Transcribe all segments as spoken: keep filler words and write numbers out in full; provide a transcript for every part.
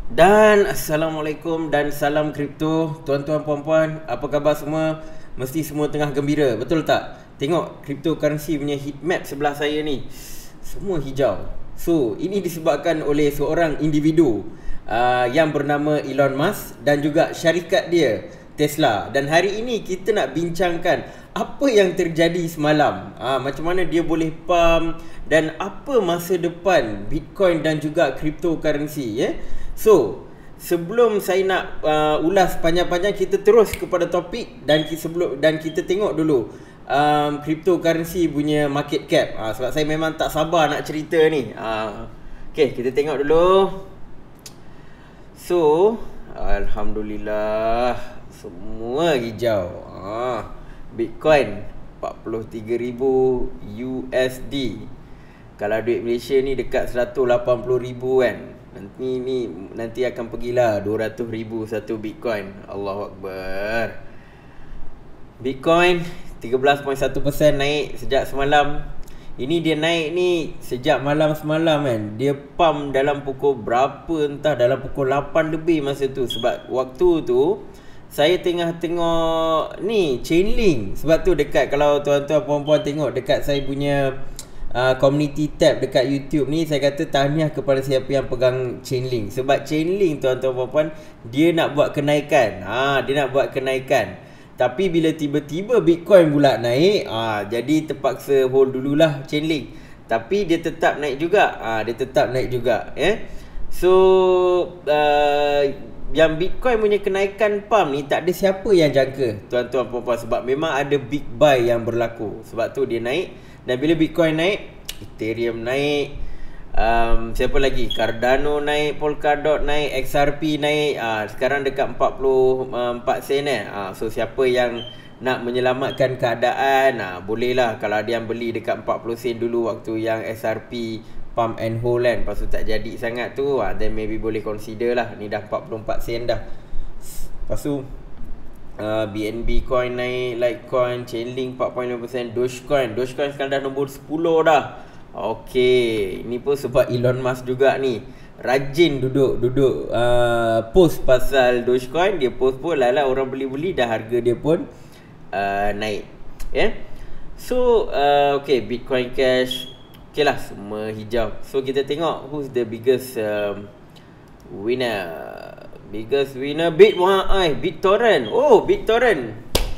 Dan Assalamualaikum dan salam kripto. Tuan-tuan puan-puan, apa khabar semua? Mesti semua tengah gembira, betul tak? Tengok cryptocurrency punya heat map sebelah saya ni, semua hijau. So ini disebabkan oleh seorang individu uh, yang bernama Elon Musk dan juga syarikat dia Tesla. Dan hari ini kita nak bincangkan apa yang terjadi semalam, uh, macam mana dia boleh pump dan apa masa depan Bitcoin dan juga cryptocurrency, ya. So, sebelum saya nak uh, ulas panjang-panjang, kita terus kepada topik dan kita sebelum dan kita tengok dulu um, cryptocurrency punya market cap. Uh, sebab saya memang tak sabar nak cerita ni. Uh, okay, kita tengok dulu. So, alhamdulillah semua hijau. Uh, Bitcoin empat puluh tiga ribu U S D. Kalau duit Malaysia ni dekat seratus lapan puluh ribu kan. Nanti ni nanti akan pergilah dua ratus ribu satu Bitcoin. Allahu Akbar. Bitcoin tiga belas perpuluhan satu peratus naik sejak semalam. Ini dia naik ni sejak malam semalam kan. Dia pump dalam pukul berapa, entah dalam pukul lapan lebih masa tu. Sebab waktu tu saya tengah tengok ni Chainlink. Sebab tu dekat, kalau tuan-tuan puan-puan tengok dekat saya punya Uh, community tab dekat YouTube ni, saya kata tahniah kepada siapa yang pegang Chainlink. Sebab Chainlink, tuan-tuan puan-puan, dia nak buat kenaikan. ha, Dia nak buat kenaikan. Tapi bila tiba-tiba Bitcoin pula naik, ha, jadi terpaksa hold dululah Chainlink. Tapi dia tetap naik juga. ha, Dia tetap naik juga, ya. So uh, yang Bitcoin punya kenaikan pump ni tak ada siapa yang jangka, tuan-tuan puan-puan. Sebab memang ada big buy yang berlaku. Sebab tu dia naik. Dan bila Bitcoin naik, Ethereum naik, um, siapa lagi? Cardano naik, Polkadot naik, X R P naik. uh, Sekarang dekat empat puluh empat sen eh. uh, So siapa yang nak menyelamatkan keadaan, uh, bolehlah. Kalau ada yang beli dekat empat puluh sen dulu waktu yang X R P pump and hold kan, lepas tu tak jadi sangat tu, uh, then maybe boleh consider lah. Ni dah empat puluh empat sen dah. Lepas tu Uh, B N B coin naik, Litecoin, Chainlink empat perpuluhan lima peratus, Dogecoin Dogecoin sekarang dah nombor sepuluh dah. Okey, ini pun sebab Elon Musk juga ni rajin duduk duduk uh, post pasal Dogecoin. Dia post pun lala orang beli-beli, dah harga dia pun uh, naik, ya. Yeah? So uh, okay, Bitcoin Cash, okay lah, semua hijau. So kita tengok who's the biggest um, winner. Biggest winner Bit ai BitTorrent. Oh, BitTorrent.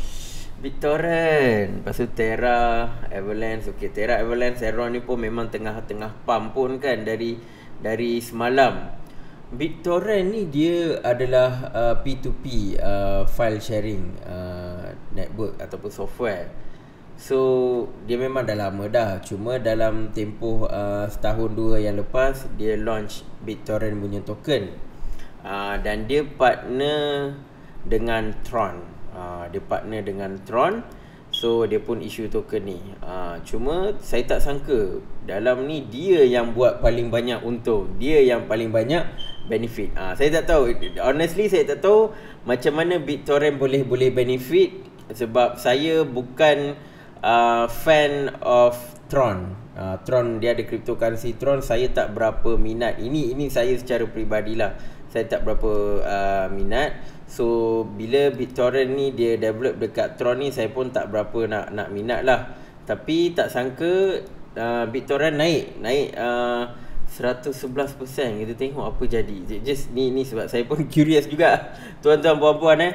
BitTorrent. Lepas tu Terra, Avalanche. Okey, Terra, Avalanche, Heron ni pun memang tengah-tengah pump pun kan dari dari semalam. BitTorrent ni dia adalah uh, P to P uh, file sharing uh, network ataupun software. So dia memang dah lama dah. Cuma dalam tempoh uh, setahun dua yang lepas, dia launch BitTorrent punya token. Uh, dan dia partner dengan Tron. uh, Dia partner dengan Tron. So dia pun issue token ni. uh, Cuma saya tak sangka dalam ni dia yang buat paling banyak untung, dia yang paling banyak benefit. uh, Saya tak tahu, honestly saya tak tahu macam mana BitTorrent boleh boleh benefit. Sebab saya bukan uh, fan of Tron. uh, Tron, dia ada cryptocurrency Tron. Saya tak berapa minat. Ini ini saya secara peribadilah, saya tak berapa uh, minat. So bila BitTorrent ni dia develop dekat Tron ni, saya pun tak berapa nak nak minat lah. Tapi tak sangka uh, BitTorrent naik Naik uh, seratus sebelas peratus. Kita tengok apa jadi. Just ni ni sebab saya pun curious juga, tuan-tuan puan-puan eh.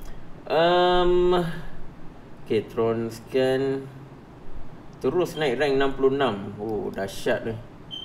um, Okay, Tron scan terus naik rank enam puluh enam. Oh, dahsyat ni.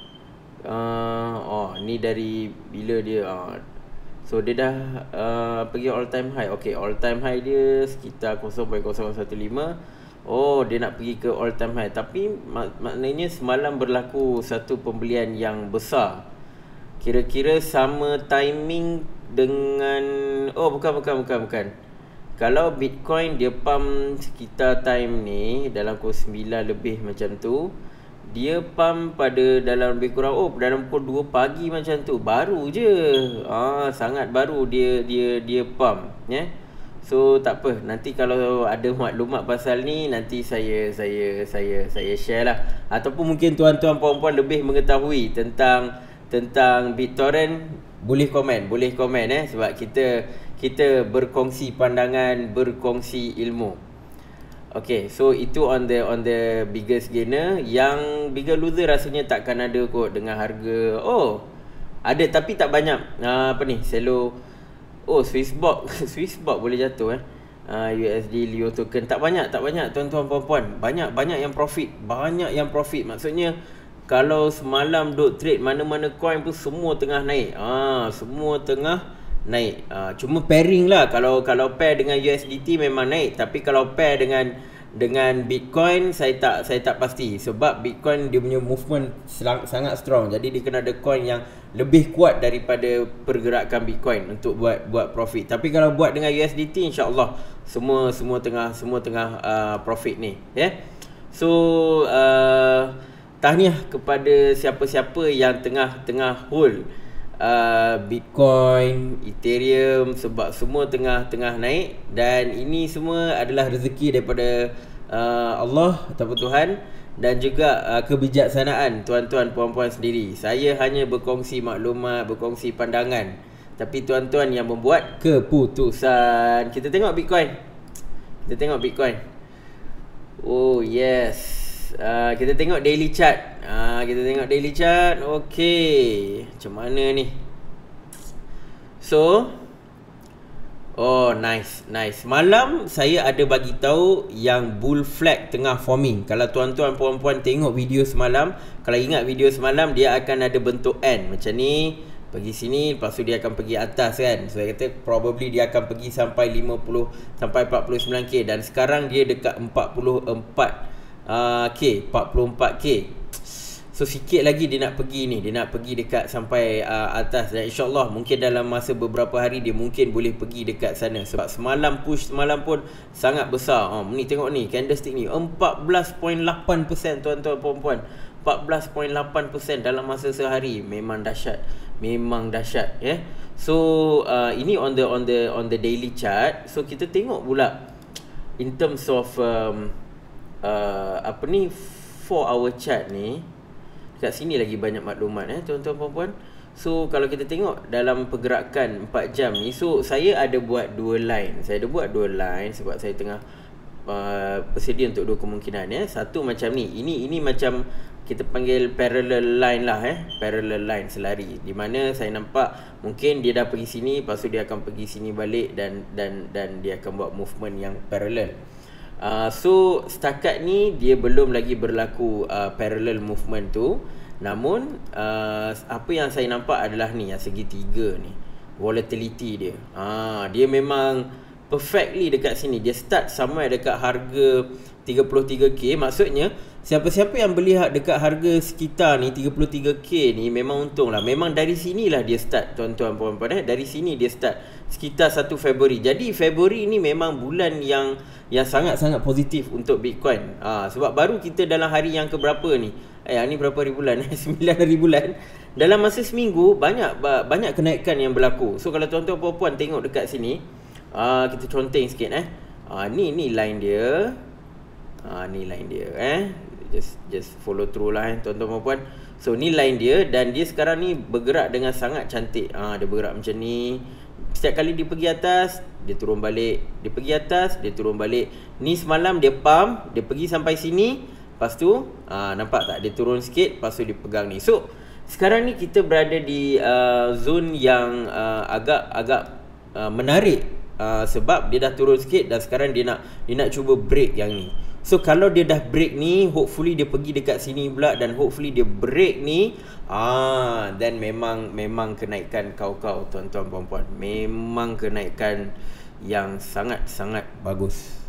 Uh, oh, ni dari bila dia uh, so dia dah uh, pergi all time high. Okay, all time high dia sekitar kosong perpuluhan kosong satu lima. Oh, dia nak pergi ke all time high. Tapi mak maknanya semalam berlaku satu pembelian yang besar. Kira-kira sama timing dengan, oh bukan bukan bukan bukan. Kalau Bitcoin dia pump sekitar time ni dalam pukul sembilan lebih macam tu, dia pump pada dalam lebih kurang, oh dalam pukul dua pagi macam tu. Baru je. Ah, sangat baru dia dia dia pump, ya. Yeah? So tak apa, nanti kalau ada maklumat pasal ni, nanti saya saya saya saya share lah. Ataupun mungkin tuan-tuan puan-puan lebih mengetahui tentang tentang BitTorrent, boleh komen, boleh komen eh sebab kita kita berkongsi pandangan, berkongsi ilmu. Okay, so itu on the on the biggest gainer. Yang bigger loser rasanya takkan ada kot dengan harga. Oh, ada tapi tak banyak. Uh, apa ni? Selo. Oh, Swissborg. Swissborg boleh jatuh eh. Uh, U S D Leo token tak banyak, tak banyak tuan-tuan puan-puan. Banyak-banyak yang profit, banyak yang profit. Maksudnya kalau semalam duk trade mana-mana coin pun semua tengah naik. Ah, semua tengah naik. Ah, cuma pairing lah. Kalau kalau pair dengan U S D T memang naik, tapi kalau pair dengan dengan Bitcoin saya tak saya tak pasti sebab Bitcoin dia punya movement sangat strong. Jadi dia kena ada coin yang lebih kuat daripada pergerakan Bitcoin untuk buat buat profit. Tapi kalau buat dengan U S D T insya-Allah semua semua tengah semua tengah uh, profit ni, ya. Yeah? So uh, tahniah kepada siapa-siapa yang tengah-tengah hold uh, Bitcoin, Ethereum sebab semua tengah-tengah naik dan ini semua adalah rezeki daripada uh, Allah ataupun Tuhan dan juga uh, kebijaksanaan tuan-tuan puan-puan sendiri. Saya hanya berkongsi maklumat, berkongsi pandangan, tapi tuan-tuan yang membuat keputusan. Kita tengok Bitcoin. Kita tengok Bitcoin. Oh yes. Uh, kita tengok daily chart. uh, Kita tengok daily chart. Okay, macam mana ni? So, oh nice, nice. Malam saya ada bagi tahu yang bull flag tengah forming. Kalau tuan-tuan puan-puan tengok video semalam, kalau ingat video semalam, dia akan ada bentuk N macam ni, pergi sini, lepas tu dia akan pergi atas kan. So saya kata probably dia akan pergi sampai lima puluh sampai empat puluh sembilan K dan sekarang dia dekat empat puluh empat Uh, K, empat puluh empat K. So sikit lagi dia nak pergi ni, dia nak pergi dekat sampai uh, atas dan insya-Allah mungkin dalam masa beberapa hari dia mungkin boleh pergi dekat sana sebab semalam push semalam pun sangat besar. Oh, ni tengok ni candlestick ni empat belas perpuluhan lapan peratus tuan-tuan puan-puan. empat belas perpuluhan lapan peratus dalam masa sehari. Memang dahsyat. Memang dahsyat ya. Yeah? So uh, ini on the on the on the daily chart. So kita tengok pula in terms of um, Uh, apa ni four hour chart ni. Dekat sini lagi banyak maklumat eh tuan-tuan puan-puan. So kalau kita tengok dalam pergerakan empat jam ni, so saya ada buat dua line. Saya ada buat dua line sebab saya tengah uh, bersedia untuk dua kemungkinan ya. Satu macam ni. Ini ini macam kita panggil parallel line lah eh. Parallel line selari. Di mana saya nampak mungkin dia dah pergi sini, lepas tu dia akan pergi sini balik dan dan dan dia akan buat movement yang parallel. Uh, so setakat ni dia belum lagi berlaku uh, parallel movement tu. Namun uh, apa yang saya nampak adalah ni, yang segitiga ni, volatility dia. uh, Dia memang perfectly dekat sini. Dia start somewhere dekat harga tiga puluh tiga K. Maksudnya siapa-siapa yang beli dekat harga sekitar ni tiga puluh tiga K ni memang untung lah. Memang dari sinilah dia start tuan-tuan puan-puan eh. Dari sini dia start sekitar satu Februari. Jadi Februari ni memang bulan yang yang sangat-sangat positif untuk Bitcoin. Ah, sebab baru kita dalam hari yang keberapa ni? Eh, ni berapa hari bulan? sembilan hari bulan. Dalam masa seminggu banyak banyak kenaikan yang berlaku. So kalau tuan-tuan puan-puan tengok dekat sini, ah, kita conteng sikit eh. Ah, ni ni line dia. Ah, ni line dia eh. Just just follow through lah eh tuan-tuan puan-puan. So ni line dia dan dia sekarang ni bergerak dengan sangat cantik. Ah, dia bergerak macam ni. Setiap kali dia pergi atas, dia turun balik. Dia pergi atas, dia turun balik. Ni semalam dia pump, dia pergi sampai sini. Lepas tu, aa, nampak tak? Dia turun sikit, lepas tu dia pegang ni. So, sekarang ni kita berada di uh, zone yang uh, agak agak uh, menarik. Uh, sebab dia dah turun sikit dan sekarang dia nak dia nak cuba break yang ni. So kalau dia dah break ni, hopefully dia pergi dekat sini pula dan hopefully dia break ni, ah, dan memang memang kenaikan kau-kau tuan-tuan puan-puan. Memang kenaikan yang sangat-sangat bagus.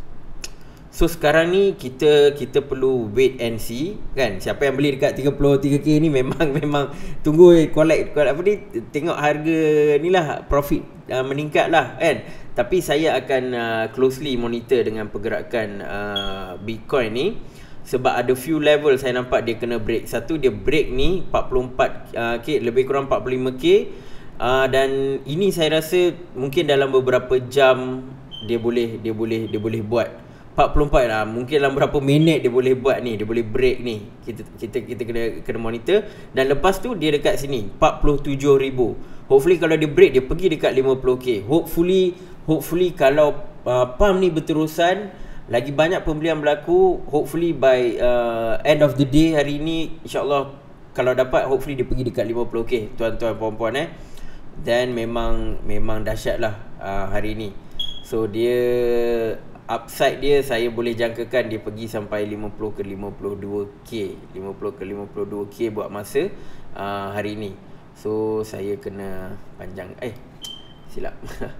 So sekarang ni kita kita perlu wait and see kan. Siapa yang beli dekat tiga puluh tiga K ni memang memang tunggu collect, collect apa ni, tengok harga ni lah, profit uh, meningkat lah kan. Tapi saya akan uh, closely monitor dengan pergerakan uh, Bitcoin ni sebab ada few level saya nampak dia kena break. Satu, dia break ni empat puluh empat K, lebih kurang empat puluh lima K, uh, dan ini saya rasa mungkin dalam beberapa jam dia boleh dia boleh dia boleh buat empat puluh empat lah. Mungkin dalam berapa minit dia boleh buat ni, dia boleh break ni. Kita kita kita kena kena monitor. Dan lepas tu dia dekat sini empat puluh tujuh ribu. Hopefully kalau dia break dia pergi dekat lima puluh K. Hopefully hopefully kalau uh, pump ni berterusan, lagi banyak pembelian berlaku, hopefully by uh, end of the day hari ni insya-Allah kalau dapat, hopefully dia pergi dekat lima puluh K tuan-tuan puan-puan eh. Dan memang memang dahsyatlah uh, hari ni. So dia upside dia saya boleh jangkakan dia pergi sampai lima puluh ke lima puluh dua K, lima puluh ke lima puluh dua K buat masa uh, hari ni. So saya kena panjang eh silap.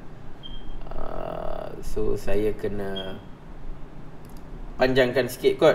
uh, so saya kena panjangkan sikit kot.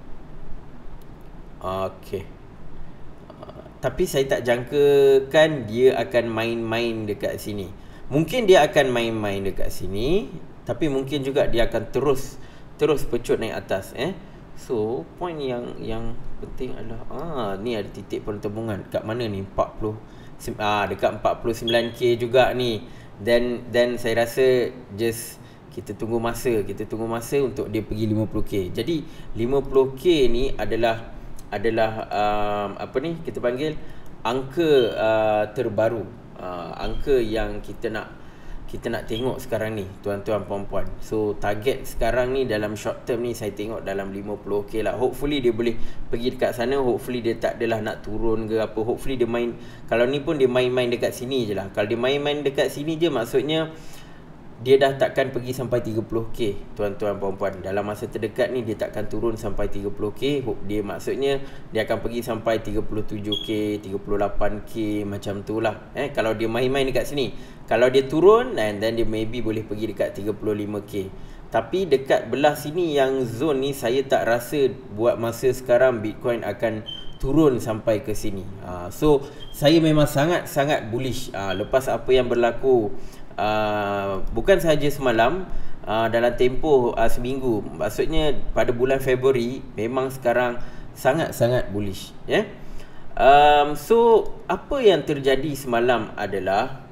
Okey. Uh, tapi saya tak jangkakan dia akan main-main dekat sini. Mungkin dia akan main-main dekat sini, tapi mungkin juga dia akan terus terus pecut naik atas eh. So point yang yang penting adalah ah ni ada titik pertembungan kat mana ni, empat puluh ah dekat empat puluh sembilan K juga ni. Then then saya rasa just kita tunggu masa, kita tunggu masa untuk dia pergi lima puluh K. Jadi lima puluh K ni adalah adalah um, apa ni kita panggil angka uh, terbaru, uh, angka yang kita nak kita nak tengok sekarang ni tuan-tuan puan-puan. So target sekarang ni dalam short term ni saya tengok dalam lima puluh K lah. Hopefully dia boleh pergi dekat sana, hopefully dia tak adalah nak turun ke apa. Hopefully dia main, kalau ni pun dia main-main dekat sini je lah. Kalau dia main-main dekat sini je, maksudnya dia dah takkan pergi sampai tiga puluh K tuan-tuan puan-puan. Dalam masa terdekat ni dia takkan turun sampai tiga puluh K. Dia maksudnya dia akan pergi sampai tiga puluh tujuh K, tiga puluh lapan K macam tu lah eh, kalau dia main-main dekat sini. Kalau dia turun, and then dia maybe boleh pergi dekat tiga puluh lima K. Tapi dekat belah sini yang zone ni, saya tak rasa buat masa sekarang Bitcoin akan turun sampai ke sini. uh, So saya memang sangat-sangat bullish uh, lepas apa yang berlaku uh, bukan sahaja semalam, uh, dalam tempoh uh, seminggu. Maksudnya pada bulan Februari memang sekarang sangat-sangat bullish ya. Yeah? Um, so apa yang terjadi semalam adalah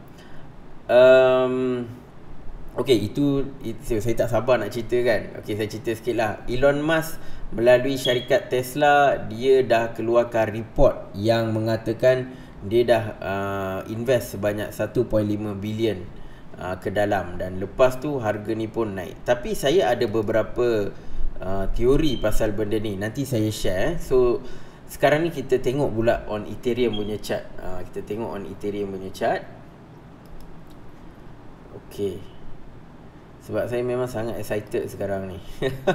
um, okey, itu, itu saya tak sabar nak cerita kan. Okey, saya cerita sikit lah. Elon Musk melalui syarikat Tesla, dia dah keluarkan report yang mengatakan dia dah uh, invest sebanyak satu perpuluhan lima bilion uh, ke dalam, dan lepas tu harga ni pun naik. Tapi saya ada beberapa uh, teori pasal benda ni, nanti saya share. So sekarang ni kita tengok pula on Ethereum punya chart. uh, Kita tengok on Ethereum punya chart. Okey, sebab saya memang sangat excited sekarang ni.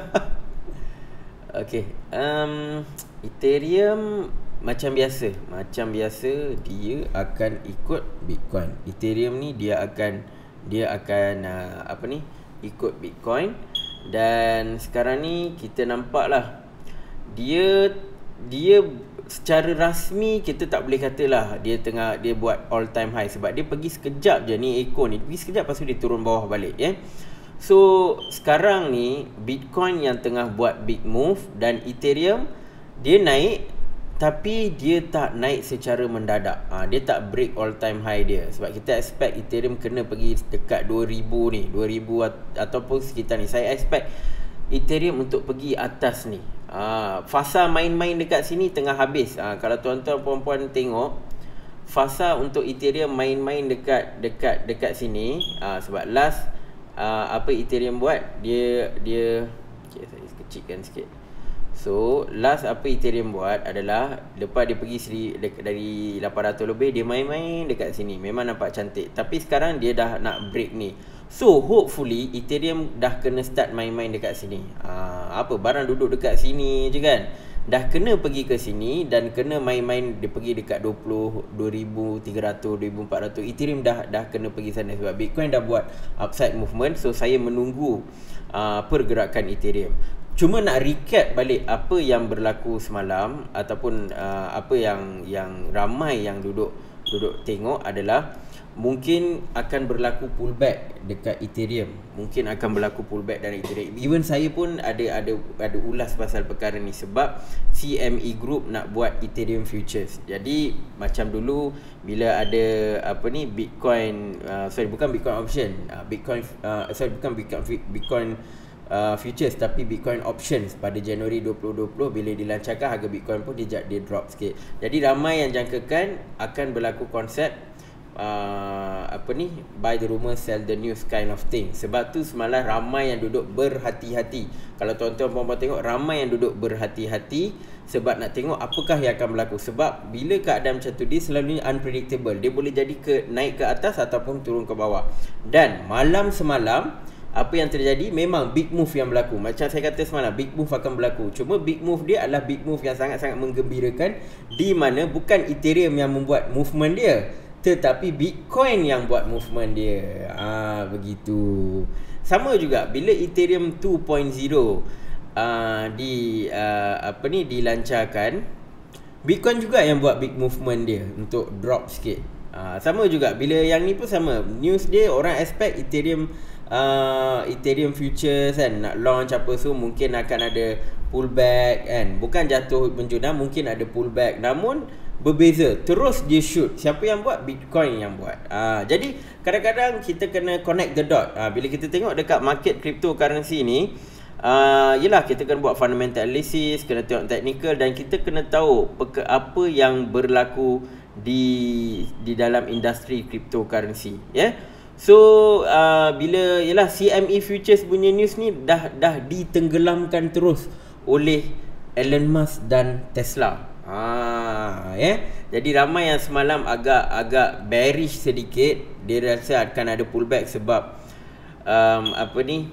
Okey, um, Ethereum macam biasa, macam biasa dia akan ikut Bitcoin. Ethereum ni dia akan dia akan uh, apa ni ikut Bitcoin. Dan sekarang ni kita nampak lah dia dia secara rasmi kita tak boleh katalah dia tengah dia buat all time high, sebab dia pergi sekejap je ni, ekor ni pergi sekejap lepas tu dia turun bawah balik ya. So sekarang ni Bitcoin yang tengah buat big move, dan Ethereum dia naik tapi dia tak naik secara mendadak. ha, Dia tak break all time high dia, sebab kita expect Ethereum kena pergi dekat dua ribu ni, dua ribu ataupun sekitar ni. Saya expect Ethereum untuk pergi atas ni. ha, Fasa main-main dekat sini tengah habis. ha, Kalau tuan-tuan puan-puan tengok, fasa untuk Ethereum main-main dekat dekat dekat sini. ha, Sebab last Uh, apa Ethereum buat, dia dia okay, saya kecilkan sikit. So last apa Ethereum buat adalah lepas dia pergi seri, dari lapan ratus lebih, dia main-main dekat sini, memang nampak cantik. Tapi sekarang dia dah nak break ni. So hopefully Ethereum dah kena start main-main dekat sini. uh, Apa barang duduk dekat sini je kan, dah kena pergi ke sini dan kena main-main, dia pergi dekat dua puluh, dua ribu tiga ratus, dua ribu empat ratus. Ethereum dah dah kena pergi sana sebab Bitcoin dah buat upside movement. So saya menunggu uh, pergerakan Ethereum. Cuma nak recap balik apa yang berlaku semalam, ataupun uh, apa yang yang ramai yang duduk duduk tengok adalah mungkin akan berlaku pullback dekat Ethereum. Mungkin akan berlaku pullback dari Ethereum. Even saya pun ada ada ada ulas pasal perkara ni, sebab C M E Group nak buat Ethereum futures. Jadi macam dulu bila ada apa ni Bitcoin uh, sorry bukan Bitcoin option, uh, Bitcoin uh, sorry bukan Bitcoin Bitcoin uh, futures tapi Bitcoin options pada Januari dua ribu dua puluh. Bila dilancarkan, harga Bitcoin pun dia, dia drop sikit. Jadi ramai yang jangkakan akan berlaku konsep uh, apa ni, buy the rumor sell the news kind of thing. Sebab tu semalam ramai yang duduk berhati-hati. Kalau tuan-tuan puan-puan tengok, ramai yang duduk berhati-hati sebab nak tengok apakah yang akan berlaku. Sebab bila keadaan macam tu, dia selalunya unpredictable. Dia boleh jadi ke naik ke atas ataupun turun ke bawah. Dan malam semalam, apa yang terjadi, memang big move yang berlaku. Macam saya kata semalam, big move akan berlaku. Cuma big move dia adalah big move yang sangat-sangat menggembirakan, di mana bukan Ethereum yang membuat movement dia, tetapi Bitcoin yang buat movement dia. Ah, begitu. Sama juga bila Ethereum dua titik kosong uh, di uh, apa ni dilancarkan, Bitcoin juga yang buat big movement dia untuk drop sikit. Uh, sama juga bila yang ni pun sama. News dia orang expect Ethereum uh, Ethereum futures kan nak launch apa, so mungkin akan ada pullback kan. Bukan jatuh menjunam, mungkin ada pullback. Namun berbeza, terus dia shoot. Siapa yang buat? Bitcoin yang buat. Ah, jadi kadang-kadang kita kena connect the dot. Ah, bila kita tengok dekat market cryptocurrency ni, ah, yelah kita kena buat fundamental analysis, kena tengok technical, dan kita kena tahu apa yang berlaku di di dalam industri cryptocurrency, ya. Yeah? So uh, bila yelah C M E futures punya news ni dah dah ditenggelamkan terus oleh Elon Musk dan Tesla. Ha, ya. Yeah? Jadi ramai yang semalam agak agak bearish sedikit. Dia rasa akan ada pullback sebab um, apa ni,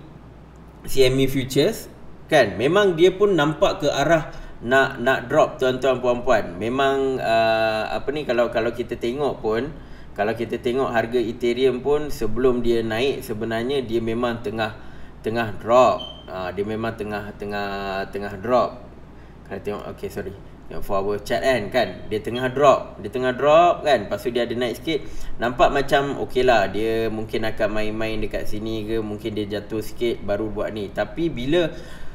C M E futures kan, memang dia pun nampak ke arah nak nak drop tuan-tuan puan-puan. Memang uh, apa ni, kalau kalau kita tengok pun, kalau kita tengok harga Ethereum pun sebelum dia naik, sebenarnya dia memang tengah tengah drop. Uh, dia memang tengah tengah tengah drop. Kalau tengok, okay sorry, yang for our chat kan, kan dia tengah drop, dia tengah drop kan, lepas tu dia ada naik sikit, nampak macam okey lah, dia mungkin akan main-main dekat sini ke, mungkin dia jatuh sikit baru buat ni. Tapi bila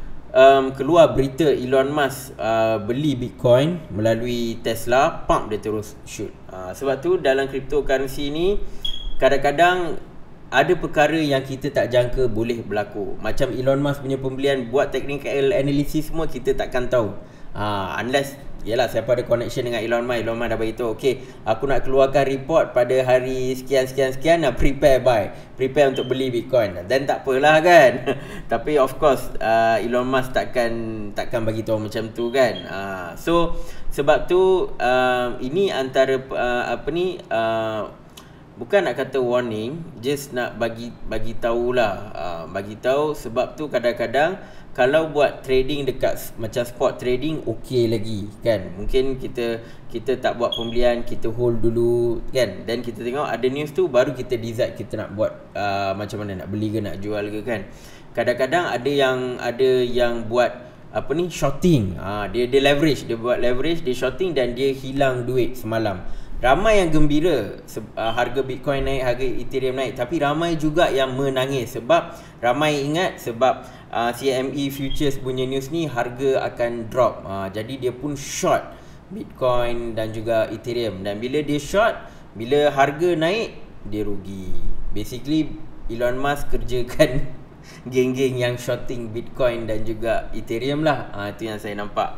um, keluar berita Elon Musk uh, beli Bitcoin melalui Tesla, pump dia terus shoot. uh, sebab tu dalam cryptocurrency ni kadang-kadang ada perkara yang kita tak jangka boleh berlaku. Macam Elon Musk punya pembelian, buat technical analysis semua kita takkan tahu. Uh, unless, yelah siapa ada connection dengan Elon Musk, Elon Musk dah beritahu, okay, aku nak keluarkan report pada hari sekian-sekian-sekian, nak prepare buy, prepare untuk beli Bitcoin. Dan tak apalah kan. Tapi of course uh, Elon Musk takkan takkan bagi tahu macam tu kan. uh, So sebab tu uh, ini antara uh, apa ni, uh, bukan nak kata warning, just nak bagi bagi tahulah, uh, bagi tahu. Sebab tu kadang-kadang kalau buat trading dekat macam spot trading, okey lagi kan. Mungkin kita kita tak buat pembelian, kita hold dulu kan, dan kita tengok ada news tu, baru kita decide kita nak buat uh, macam mana, nak beli ke nak jual ke kan. Kadang-kadang ada yang ada yang buat apa ni, shorting. uh, dia dia leverage, dia buat leverage, dia shorting dan dia hilang duit semalam. Ramai yang gembira uh, harga Bitcoin naik, harga Ethereum naik. Tapi ramai juga yang menangis sebab ramai ingat sebab uh, C M E futures punya news ni harga akan drop. uh, Jadi dia pun short Bitcoin dan juga Ethereum. Dan bila dia short, bila harga naik, dia rugi. Basically Elon Musk kerjakan geng-geng yang shorting Bitcoin dan juga Ethereum lah. uh, Itu yang saya nampak.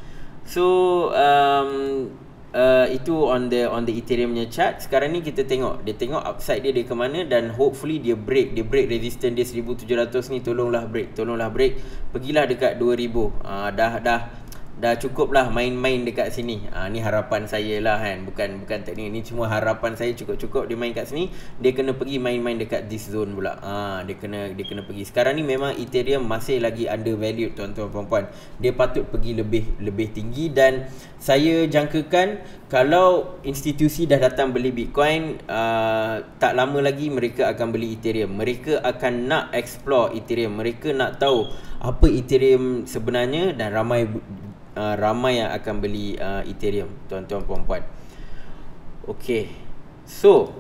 So um, Uh, itu on the on the Ethereum punya chart. Sekarang ni kita tengok, dia tengok upside dia dia ke mana, dan hopefully dia break, dia break resistance dia seribu tujuh ratus ni. Tolonglah break, tolonglah break. Pergilah dekat dua ribu. uh, dah dah dah cukup lah main-main dekat sini. Ah, ni harapan saya lah kan, bukan bukan teknik, ni cuma harapan saya. Cukup-cukup dia main kat sini, dia kena pergi main-main dekat this zone pula. Ah, dia kena dia kena pergi. Sekarang ni memang Ethereum masih lagi undervalued tuan-tuan puan-puan. Dia patut pergi lebih lebih tinggi, dan saya jangkakan kalau institusi dah datang beli Bitcoin, uh, tak lama lagi mereka akan beli Ethereum. Mereka akan nak explore Ethereum. Mereka nak tahu apa Ethereum sebenarnya, dan ramai uh, ramai yang akan beli uh, Ethereum tuan-tuan puan-puan. Okey. So,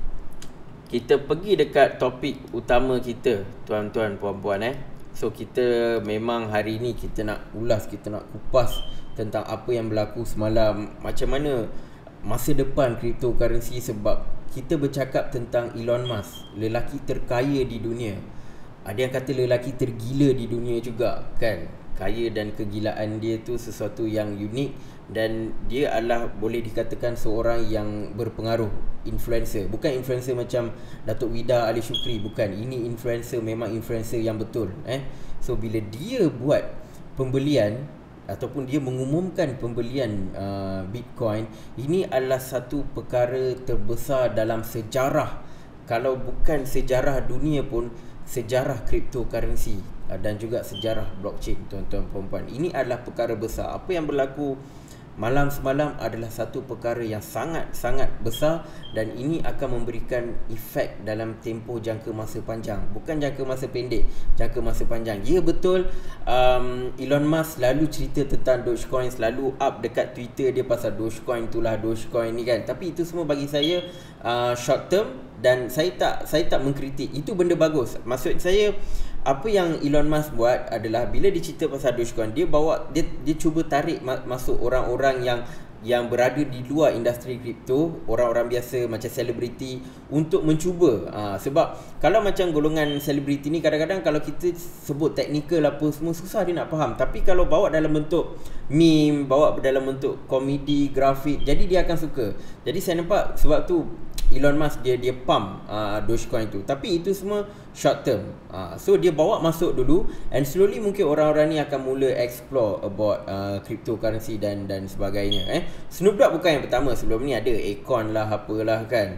kita pergi dekat topik utama kita tuan-tuan puan-puan eh. So kita memang hari ni kita nak ulas, kita nak kupas tentang apa yang berlaku semalam, macam mana masa depan cryptocurrency. Sebab kita bercakap tentang Elon Musk, lelaki terkaya di dunia. ada yang kata lelaki tergila di dunia juga kan. Kaya dan kegilaan dia tu sesuatu yang unik, dan dia adalah boleh dikatakan seorang yang berpengaruh, influencer. Bukan influencer macam Datuk Wida Ali Shukri, bukan. Ini influencer, memang influencer yang betul eh. So bila dia buat pembelian ataupun dia mengumumkan pembelian uh, Bitcoin, ini adalah satu perkara terbesar dalam sejarah, kalau bukan sejarah dunia pun sejarah cryptocurrency uh, dan juga sejarah blockchain, tuan-tuan perempuan. Ini adalah perkara besar. Apa yang berlaku malam semalam adalah satu perkara yang sangat-sangat besar, dan ini akan memberikan efek dalam tempoh jangka masa panjang, bukan jangka masa pendek, jangka masa panjang. Ya betul, um, Elon Musk selalu cerita tentang Dogecoin, selalu up dekat Twitter dia pasal Dogecoin itulah Dogecoin ni kan. Tapi itu semua bagi saya uh, short term, dan saya tak saya tak mengkritik. Itu benda bagus. Maksud saya, apa yang Elon Musk buat adalah bila dia cerita pasal Dogecoin, dia bawa dia dia cuba tarik ma- masuk orang-orang yang yang berada di luar industri kripto, orang-orang biasa macam selebriti, untuk mencuba. Ha, sebab kalau macam golongan selebriti ni, kadang-kadang kalau kita sebut teknikal apa semua, susah dia nak faham. Tapi kalau bawa dalam bentuk meme, bawa dalam bentuk komedi, grafik, jadi dia akan suka. Jadi saya nampak sebab tu Elon Musk dia dia pump uh, Dogecoin tu. Tapi itu semua short term. uh, So dia bawa masuk dulu, and slowly mungkin orang-orang ni akan mula explore about uh, cryptocurrency dan dan sebagainya eh. Snoop Dogg bukan yang pertama. Sebelum ni ada Akon lah, apalah kan.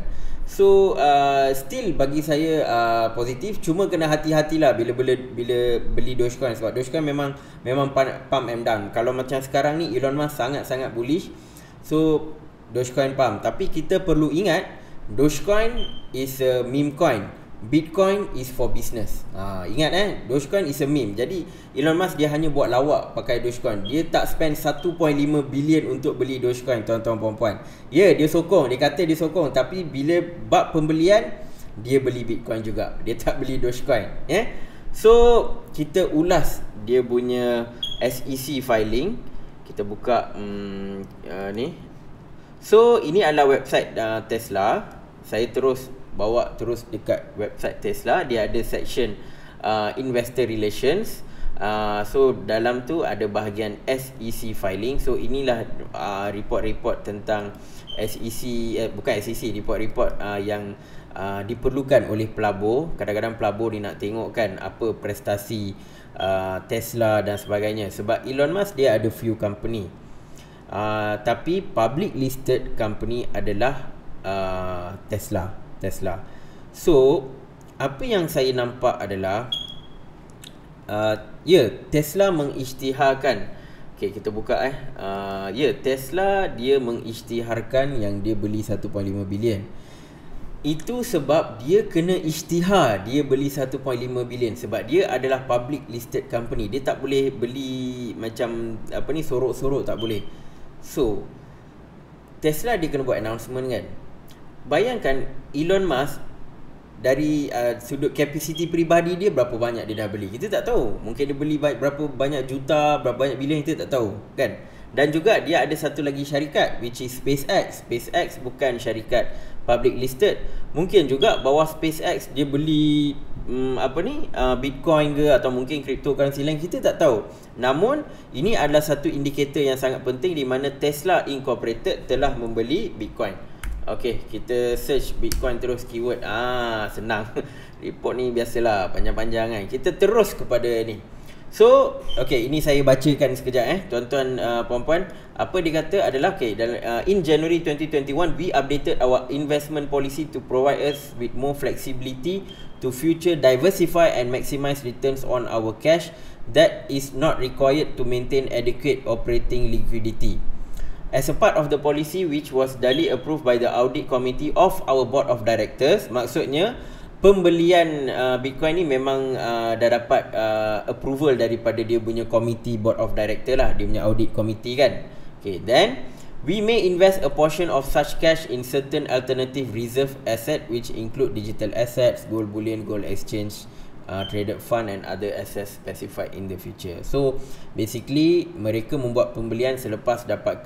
So uh, still bagi saya uh, positif. Cuma kena hati-hatilah bila bila bila beli Dogecoin, sebab Dogecoin memang memang pump and dump. Kalau macam sekarang ni Elon Musk sangat-sangat bullish, so Dogecoin pump. Tapi kita perlu ingat, Dogecoin is a meme coin, Bitcoin is for business. ha, Ingat eh, Dogecoin is a meme. Jadi Elon Musk dia hanya buat lawak pakai Dogecoin. Dia tak spend satu perpuluhan lima bilion untuk beli Dogecoin, tuan-tuan perempuan. Ya, dia sokong, dia kata dia sokong, tapi bila bab pembelian, dia beli Bitcoin juga, dia tak beli Dogecoin eh? So kita ulas dia punya S E C filing. Kita buka hmm, uh, ni. So ini adalah website uh, Tesla. Saya terus bawa terus dekat website Tesla. Dia ada section uh, investor relations. uh, So dalam tu ada bahagian S E C filing. So inilah uh, report-report tentang S E C, eh, bukan S E C, report-report uh, yang uh, diperlukan oleh pelabur. Kadang-kadang pelabur dia nak tengok kan apa prestasi uh, Tesla dan sebagainya. Sebab Elon Musk dia ada few company, uh, tapi public listed company adalah uh, Tesla. Tesla. So apa yang saya nampak adalah uh, ya, yeah, Tesla mengisytiharkan. Okay, kita buka eh. Uh, ya, yeah, Tesla dia mengisytiharkan yang dia beli satu perpuluhan lima bilion. Itu sebab dia kena isytihar dia beli satu perpuluhan lima bilion, sebab dia adalah public listed company. Dia tak boleh beli macam apa ni, sorok-sorok, tak boleh. So Tesla dia kena buat announcement kan. Bayangkan Elon Musk dari uh, sudut kapasiti peribadi dia, berapa banyak dia dah beli, kita tak tahu. Mungkin dia beli berapa banyak juta, berapa banyak bilion, kita tak tahu kan. Dan juga dia ada satu lagi syarikat, which is SpaceX. SpaceX bukan syarikat public listed. Mungkin juga bawah SpaceX dia beli um, apa ni, uh, Bitcoin ke, atau mungkin cryptocurrency lain, kita tak tahu. Namun ini adalah satu indikator yang sangat penting, di mana Tesla Incorporated telah membeli Bitcoin. Okay, kita search Bitcoin terus keyword. Ah, senang. Report ni biasalah panjang-panjang kan. Kita terus kepada ni. So, okay, ini saya bacakan sekejap eh, tuan-tuan uh, puan-puan. Apa dia kata adalah, okay, uh, in January twenty twenty-one we updated our investment policy to provide us with more flexibility to future diversify and maximize returns on our cash that is not required to maintain adequate operating liquidity. As a part of the policy which was duly approved by the audit committee of our board of directors, maksudnya pembelian uh, Bitcoin ni memang uh, dah dapat uh, approval daripada dia punya committee board of director lah, dia punya audit committee kan. Okay, then we may invest a portion of such cash in certain alternative reserve asset which include digital assets, gold bullion, gold exchange, Uh, traded fund and other assets specified in the future. So basically mereka membuat pembelian selepas dapatkan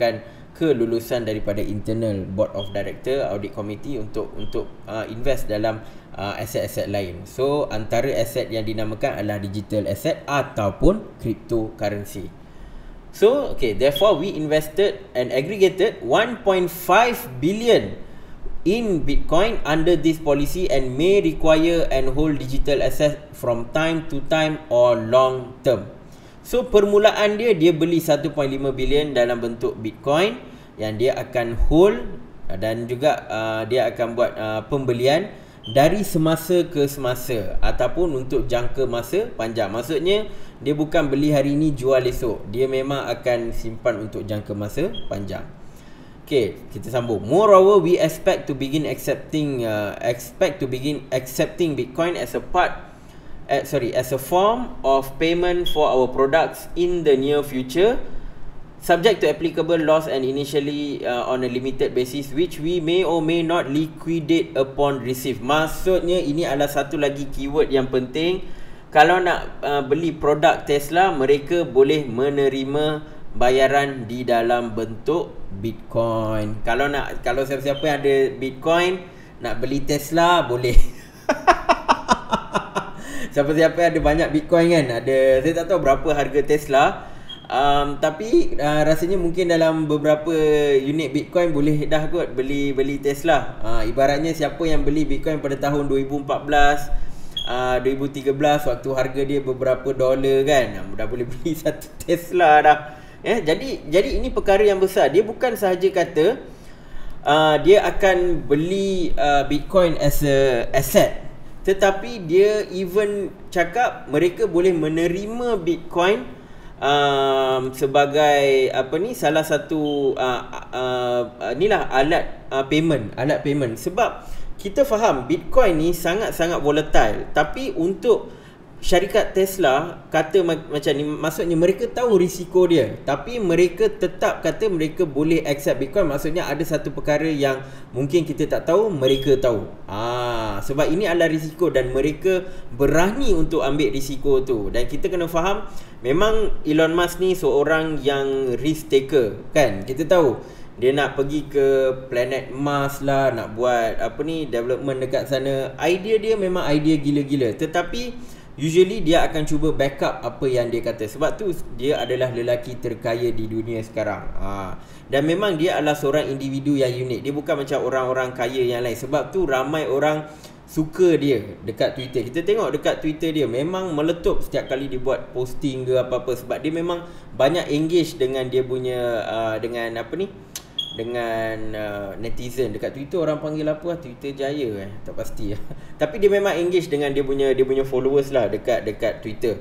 kelulusan daripada internal board of director, audit committee untuk untuk uh, invest dalam uh, aset-aset lain. So antara aset yang dinamakan adalah digital asset ataupun cryptocurrency. So okay, therefore we invested and aggregated one point five billion in Bitcoin under this policy and may require and hold digital asset from time to time or long term. So permulaan dia, dia beli one point five billion dalam bentuk Bitcoin yang dia akan hold dan juga uh, dia akan buat uh, pembelian dari semasa ke semasa ataupun untuk jangka masa panjang. Maksudnya dia bukan beli hari ini jual esok. Dia memang akan simpan untuk jangka masa panjang. Okay, kita sambung. Moreover, we expect to begin accepting uh, expect to begin accepting Bitcoin as a part uh, sorry, as a form of payment for our products in the near future, subject to applicable laws and initially uh, on a limited basis, which we may or may not liquidate upon receive. Maksudnya ini adalah satu lagi keyword yang penting. Kalau nak uh, beli produk Tesla, mereka boleh menerima bayaran di dalam bentuk Bitcoin. Kalau nak, kalau siapa-siapa yang ada Bitcoin nak beli Tesla boleh. Siapa-siapa yang ada banyak Bitcoin kan, ada, saya tak tahu berapa harga Tesla. Um, tapi uh, rasanya mungkin dalam beberapa unit Bitcoin boleh dah kot beli beli Tesla. Uh, ibaratnya siapa yang beli Bitcoin pada tahun dua ribu empat belas, uh, dua ribu tiga belas waktu harga dia beberapa dolar kan, uh, dah boleh beli satu Tesla dah. Eh, jadi jadi ini perkara yang besar. Dia bukan sahaja kata uh, dia akan beli uh, Bitcoin as a asset, tetapi dia even cakap mereka boleh menerima Bitcoin Um, sebagai apa ni, salah satu uh, uh, uh, inilah alat uh, payment, alat payment. Sebab kita faham Bitcoin ni sangat-sangat volatile, tapi untuk syarikat Tesla kata macam ni, maksudnya mereka tahu risiko dia, tapi mereka tetap kata mereka boleh accept Bitcoin. Maksudnya ada satu perkara yang mungkin kita tak tahu, mereka tahu. Ah, sebab ini adalah risiko dan mereka berani untuk ambil risiko tu. Dan kita kena faham, memang Elon Musk ni seorang yang risk taker kan. Kita tahu dia nak pergi ke planet Mars lah, nak buat apa ni, development dekat sana. Idea dia memang idea gila-gila, tetapi usually dia akan cuba backup apa yang dia kata. Sebab tu dia adalah lelaki terkaya di dunia sekarang. ha. Dan memang dia adalah seorang individu yang unik. Dia bukan macam orang-orang kaya yang lain. Sebab tu ramai orang suka dia dekat Twitter. Kita tengok dekat Twitter dia memang meletup setiap kali dia buat posting ke apa-apa. Sebab dia memang banyak engage dengan dia punya uh, dengan apa ni, dengan uh, netizen. Dekat Twitter orang panggil apa, Twitter Jaya eh, tak pasti. Tapi dia memang engage dengan dia punya dia punya followers lah dekat dekat Twitter.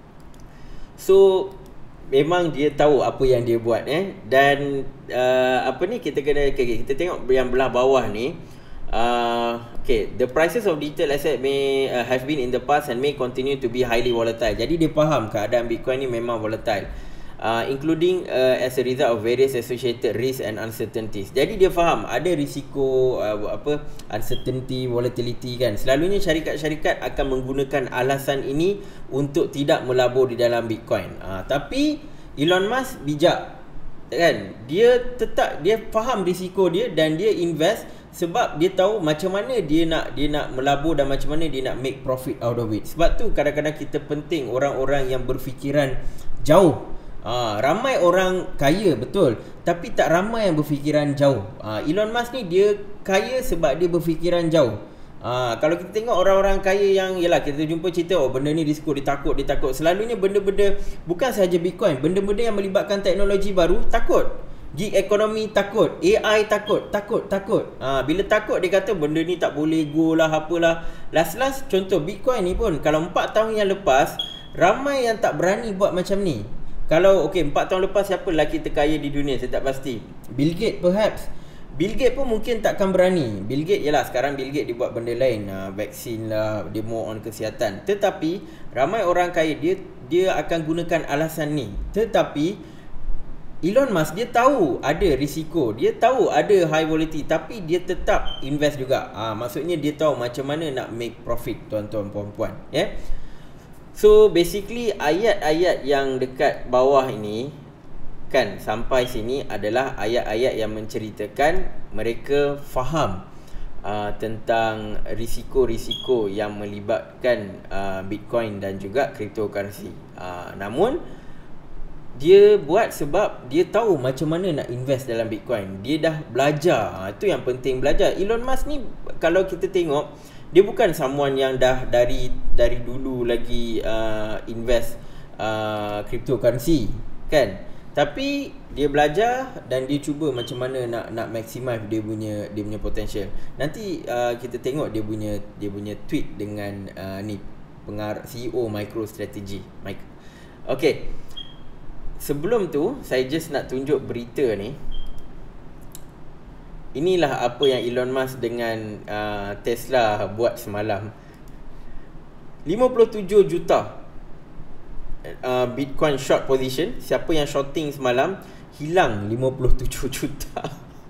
So memang dia tahu apa yang dia buat eh. Dan uh, apa ni, kita kena okay, kita tengok yang belah bawah ni. Uh, okay, the prices of digital asset may uh, have been in the past and may continue to be highly volatile. Jadi dia faham keadaan Bitcoin ni memang volatile, uh, including uh, as a result of various associated risks and uncertainties. Jadi dia faham ada risiko uh, apa, uncertainty, volatility kan. Selalunya syarikat-syarikat akan menggunakan alasan ini untuk tidak melabur di dalam Bitcoin. Uh, tapi Elon Musk bijak kan. Dia tetap, dia faham risiko dia dan dia invest sebab dia tahu macam mana dia nak dia nak melabur dan macam mana dia nak make profit out of it. Sebab tu kadang-kadang kita penting orang-orang yang berfikiran jauh. Ha, ramai orang kaya betul, tapi tak ramai yang berfikiran jauh. Ha, Elon Musk ni dia kaya sebab dia berfikiran jauh. Ha, kalau kita tengok orang-orang kaya yang, yalah, kita jumpa cerita, oh benda ni risiko, dia takut, dia takut. Selalunya benda-benda bukan sahaja Bitcoin, benda-benda yang melibatkan teknologi baru takut. Gig ekonomi takut, A I takut, takut, takut. Ha, bila takut dia kata benda ni tak boleh go lah, apalah. Last-last contoh Bitcoin ni pun, kalau empat tahun yang lepas ramai yang tak berani buat macam ni. Kalau okey, empat tahun lepas siapa lelaki terkaya di dunia, saya tak pasti. Bill Gates perhaps. Bill Gates pun mungkin takkan berani. Bill Gates, yalah, sekarang Bill Gates dia buat benda lain, ha, vaksin lah, dia more on kesihatan. Tetapi ramai orang kaya dia dia akan gunakan alasan ni. Tetapi Elon Musk dia tahu ada risiko, dia tahu ada high volatility, tapi dia tetap invest juga. Ah, ha, maksudnya dia tahu macam mana nak make profit, tuan-tuan puan-puan, ya. Yeah? So basically ayat-ayat yang dekat bawah ini Kan, sampai sini adalah ayat-ayat yang menceritakan mereka faham uh, tentang risiko-risiko yang melibatkan uh, Bitcoin dan juga cryptocurrency. Uh, namun dia buat sebab dia tahu macam mana nak invest dalam Bitcoin. Dia dah belajar. Uh, itu yang penting, belajar. Elon Musk ni kalau kita tengok, dia bukan someone yang dah dari dari dulu lagi uh, invest uh, cryptocurrency, kan? Tapi dia belajar dan dia cuba macam mana nak nak maximize dia punya dia punya potential. Nanti uh, kita tengok dia punya dia punya tweet dengan uh, ni pengarah C E O MicroStrategy. Mike. Okay. Sebelum tu saya just nak tunjuk berita ni. Inilah apa yang Elon Musk dengan uh, Tesla buat semalam. lima puluh tujuh juta Uh, Bitcoin short position. Siapa yang shorting semalam hilang lima puluh tujuh juta.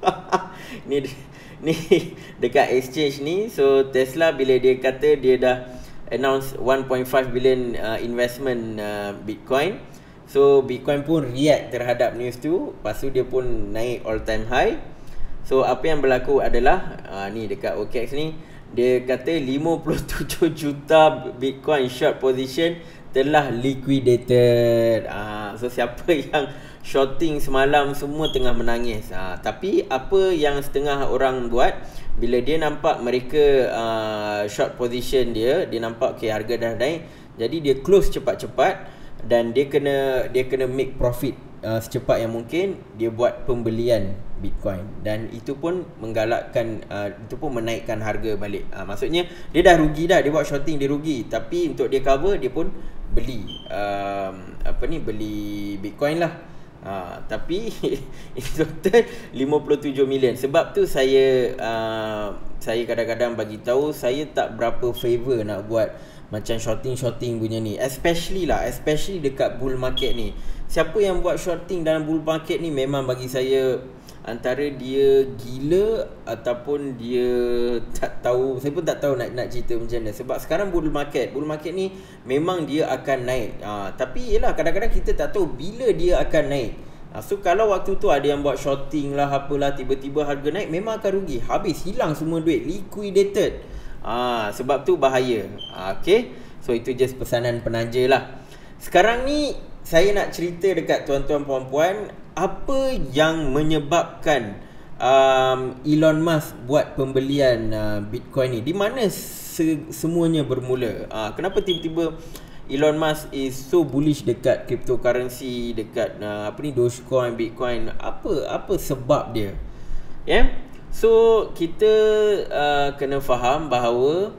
Ni ni dekat exchange ni. So Tesla bila dia kata dia dah announce one point five billion uh, investment uh, Bitcoin. So Bitcoin pun react terhadap news tu. Lepas tu dia pun naik all time high. So apa yang berlaku adalah uh, ni dekat O K X ni, dia kata lima puluh tujuh juta Bitcoin short position telah liquidated. Ah, so siapa yang shorting semalam semua tengah menangis. Ah, tapi apa yang setengah orang buat, bila dia nampak mereka uh, short position dia, dia nampak okay, harga dah naik, jadi dia close cepat-cepat dan dia kena dia kena make profit uh, secepat yang mungkin. Dia buat pembelian Bitcoin dan itu pun menggalakkan uh, itu pun menaikkan harga balik. Uh, maksudnya dia dah rugi dah, dia buat shorting dia rugi, tapi untuk dia cover dia pun beli um, apa ni beli Bitcoin lah. Uh, tapi in total lima puluh tujuh million. Sebab tu saya uh, saya kadang-kadang bagi tahu saya tak berapa favor nak buat macam shorting-shorting punya ni, especially lah especially dekat bull market ni. Siapa yang buat shorting dalam bull market ni memang bagi saya antara dia gila ataupun dia tak tahu. Saya pun tak tahu nak nak cerita macam mana. Sebab sekarang bull market, bull market ni memang dia akan naik. Ha, tapi yelah kadang-kadang kita tak tahu bila dia akan naik. Ha, so kalau waktu tu ada yang buat shorting lah apalah, tiba-tiba harga naik, memang akan rugi. Habis, hilang semua duit, liquidated. Ha, sebab tu bahaya. Ha, okay. So itu just pesanan penaja lah. Sekarang ni saya nak cerita dekat tuan-tuan puan-puan, apa yang menyebabkan um, Elon Musk buat pembelian uh, Bitcoin ni. Di mana se- semuanya bermula. uh, Kenapa tiba-tiba Elon Musk is so bullish dekat cryptocurrency, dekat uh, apa ni Dogecoin, Bitcoin. Apa apa sebab dia? Ya yeah? So kita uh, kena faham bahawa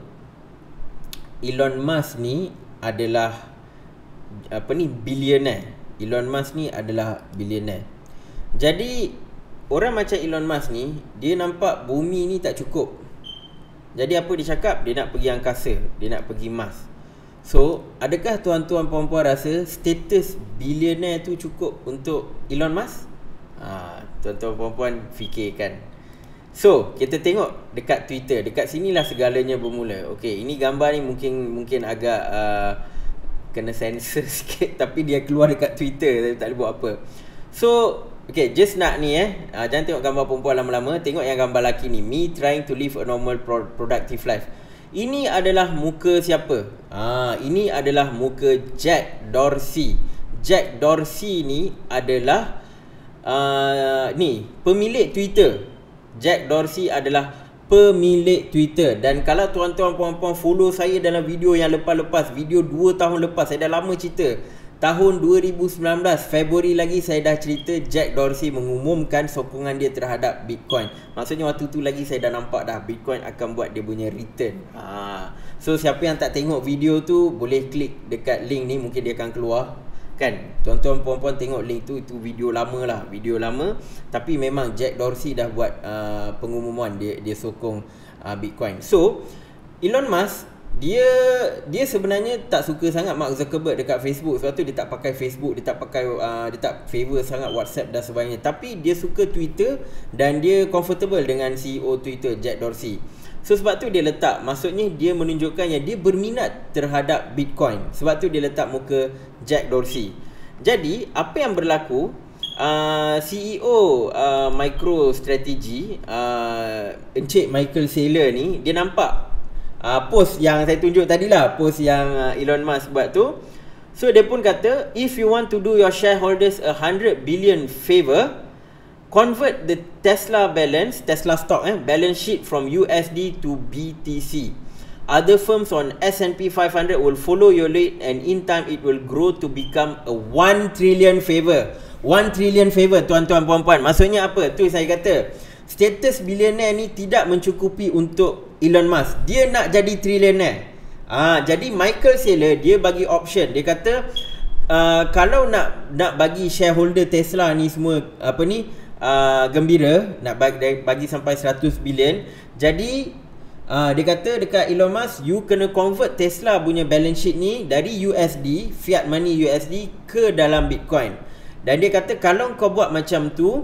Elon Musk ni adalah apa ni billionaire. Elon Musk ni adalah billionaire. Jadi orang macam Elon Musk ni, dia nampak bumi ni tak cukup. Jadi apa dia cakap? Dia nak pergi angkasa, dia nak pergi Mars. So adakah tuan-tuan puan-puan rasa status billionaire tu cukup untuk Elon Musk? Ha, tuan-tuan puan-puan fikirkan. So kita tengok dekat Twitter. Dekat sinilah segalanya bermula. Okey, ini gambar ni mungkin mungkin agak uh, kena sensor sikit, tapi dia keluar dekat Twitter, tapi tak boleh buat apa. So okay, just nak ni eh uh, jangan tengok gambar perempuan lama-lama. Tengok yang gambar lelaki ni, me trying to live a normal pro- productive life. Ini adalah muka siapa? Ah, ini adalah muka Jack Dorsey. Jack Dorsey ni adalah uh, ni pemilik Twitter. Jack Dorsey adalah pemilik Twitter. Dan kalau tuan-tuan puan-puan follow saya dalam video yang lepas-lepas, video dua tahun lepas, saya dah lama cerita. Tahun dua ribu sembilan belas Februari lagi saya dah cerita Jack Dorsey mengumumkan sokongan dia terhadap Bitcoin. Maksudnya waktu tu lagi saya dah nampak dah Bitcoin akan buat dia punya return. ha. So siapa yang tak tengok video tu, boleh klik dekat link ni, mungkin dia akan keluar. Kan, tuan-tuan puan-puan tengok link tu, itu video lama lah, video lama. Tapi memang Jack Dorsey dah buat uh, pengumuman dia dia sokong uh, Bitcoin. So Elon Musk, dia dia sebenarnya tak suka sangat Mark Zuckerberg dekat Facebook. Sebab tu dia tak pakai Facebook, dia tak pakai uh, dia tak favor sangat WhatsApp dan sebagainya. Tapi dia suka Twitter dan dia comfortable dengan C E O Twitter Jack Dorsey. So sebab tu dia letak, maksudnya dia menunjukkan yang dia berminat terhadap Bitcoin. Sebab tu dia letak muka Jack Dorsey. Jadi apa yang berlaku, uh, C E O uh, MicroStrategy, uh, Encik Michael Saylor ni, dia nampak uh, post yang saya tunjuk tadi lah, post yang uh, Elon Musk buat tu. So dia pun kata, if you want to do your shareholders a hundred billion favor, convert the Tesla balance, Tesla stock eh, balance sheet from U S D to B T C. Other firms on S and P five hundred will follow your lead, and in time it will grow to become a one trillion favor. one trillion favor, tuan-tuan puan-puan. Maksudnya apa? Tu saya kata, status billionaire ni tidak mencukupi untuk Elon Musk. Dia nak jadi trillionaire. Ah, jadi Michael Saylor dia bagi option. Dia kata uh, kalau nak nak bagi shareholder Tesla ni semua apa ni uh, gembira, nak bagi, bagi sampai seratus bilion. Jadi uh, dia kata dekat Elon Musk, you kena convert Tesla punya balance sheet ni dari U S D, fiat money U S D ke dalam Bitcoin. Dan dia kata kalau kau buat macam tu,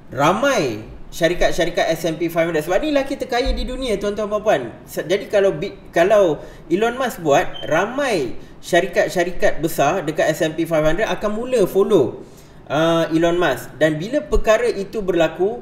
ramai syarikat-syarikat S and P five hundred, sebab ni lelaki terkaya di dunia, tuan-tuan puan-puan. Jadi kalau kalau Elon Musk buat, ramai syarikat-syarikat besar dekat S and P five hundred akan mula follow uh, Elon Musk. Dan bila perkara itu berlaku,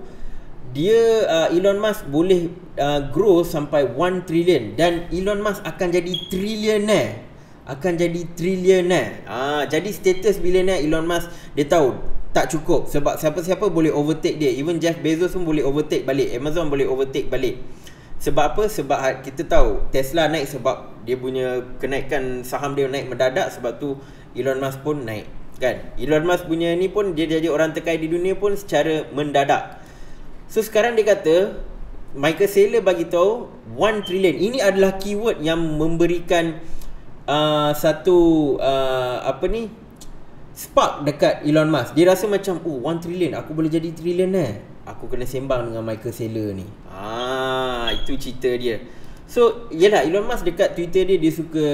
dia uh, Elon Musk boleh uh, grow sampai one trillion, dan Elon Musk akan jadi trillionaire. Akan jadi trillionaire. Ah, jadi status billionaire Elon Musk, dia tahu tak cukup, sebab siapa-siapa boleh overtake dia. Even Jeff Bezos pun boleh overtake balik, Amazon boleh overtake balik. Sebab apa? Sebab kita tahu Tesla naik sebab dia punya kenaikan saham dia naik mendadak, sebab tu Elon Musk pun naik, kan? Elon Musk punya ni pun dia jadi orang terkaya di dunia pun secara mendadak. So sekarang dia kata, Michael Saylor bagi tahu one trillion. Ini adalah keyword yang memberikan uh, satu uh, apa ni spark dekat Elon Musk. Dia rasa macam, oh one trillion, aku boleh jadi trillionaire. Aku kena sembang dengan Michael Saylor ni. Ah, itu cerita dia. So, yelah, Elon Musk dekat Twitter dia, dia suka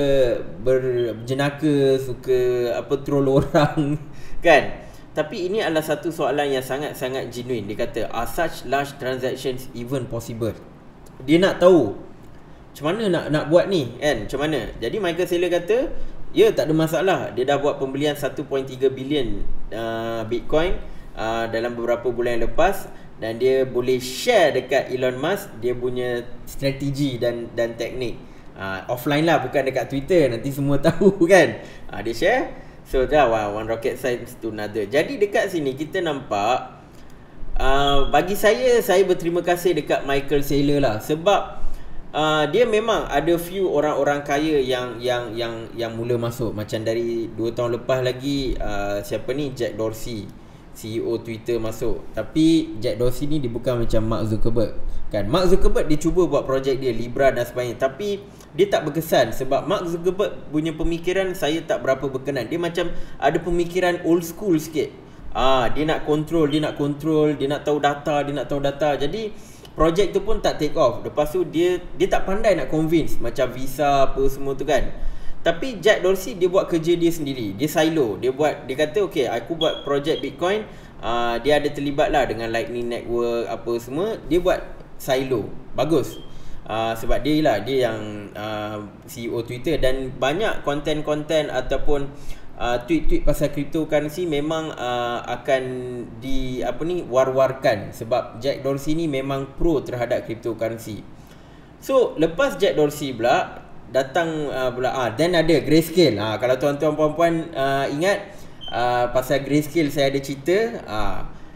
berjenaka, suka apa troll orang kan. Tapi ini adalah satu soalan yang sangat-sangat genuine. Dia kata, are such large transactions even possible? Dia nak tahu macam mana nak nak buat ni, kan? Macam mana? Jadi Michael Saylor kata, ya, tak ada masalah. Dia dah buat pembelian satu perpuluhan tiga bilion uh, Bitcoin uh, dalam beberapa bulan yang lepas, dan dia boleh share dekat Elon Musk dia punya strategi dan dan teknik. Uh, offline lah, bukan dekat Twitter. Nanti semua tahu kan. Uh, dia share. So dah, wow, one rocket science to another. Jadi dekat sini kita nampak, uh, bagi saya, saya berterima kasih dekat Michael Saylor lah. Sebab Uh, dia memang ada few orang-orang kaya yang yang yang yang mula masuk. Macam dari dua tahun lepas lagi, uh, siapa ni, Jack Dorsey, C E O Twitter masuk. Tapi Jack Dorsey ni dia bukan macam Mark Zuckerberg, kan? Mark Zuckerberg dia cuba buat projek dia, Libra dan sebagainya, tapi dia tak berkesan. Sebab Mark Zuckerberg punya pemikiran saya tak berapa berkenan. Dia macam ada pemikiran old school sikit. Ah, dia nak control, dia nak control, dia nak tahu data, dia nak tahu data. Jadi projek tu pun tak take off. Lepas tu dia dia tak pandai nak convince, macam Visa apa semua tu kan. Tapi Jack Dorsey dia buat kerja dia sendiri. Dia silo. Dia buat, dia kata okey, aku buat projek Bitcoin, uh, dia ada terlibat lah dengan Lightning Network apa semua. Dia buat silo. Bagus. Uh, sebab dia lah, dia yang uh, C E O Twitter. Dan banyak konten-konten ataupun Uh, tweet-tweet pasal cryptocurrency memang uh, akan di apa ni war-warkan, sebab Jack Dorsey ni memang pro terhadap cryptocurrency. So lepas Jack Dorsey pula datang uh, pula ah then ada Grayscale. Ah, kalau tuan-tuan puan-puan uh, ingat uh, pasal Grayscale, saya ada cerita. Ah,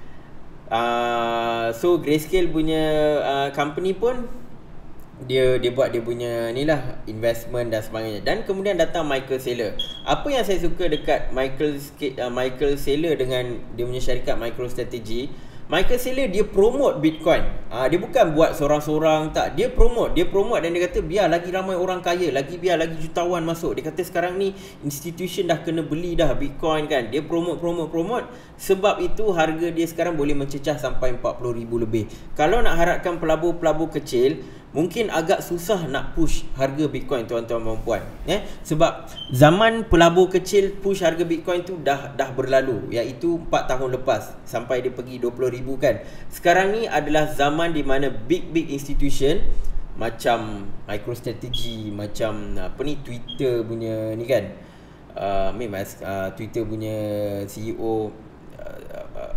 uh, so Grayscale punya uh, company pun dia dia buat dia punya ni lah, investment dan sebagainya. Dan kemudian datang Michael Saylor. Apa yang saya suka dekat Michael uh, Michael Saylor dengan dia punya syarikat MicroStrategy, Michael Saylor dia promote Bitcoin. Ah, dia bukan buat seorang-seorang, tak. Dia promote, dia promote dan dia kata biar lagi ramai orang kaya, lagi biar lagi jutawan masuk. Dia kata sekarang ni institution dah kena beli dah Bitcoin kan. Dia promote promote promote. Sebab itu harga dia sekarang boleh mencecah sampai empat puluh ribu lebih. Kalau nak harapkan pelabur-pelabur kecil, mungkin agak susah nak push harga Bitcoin, tuan-tuan dan puan, eh? Sebab zaman pelabur kecil push harga Bitcoin tu dah dah berlalu, iaitu empat tahun lepas sampai dia pergi dua puluh ribu kan. Sekarang ni adalah zaman di mana big big institution macam MicroStrategy, macam apa ni Twitter punya ni kan, uh, memang uh, Twitter punya C E O uh, uh,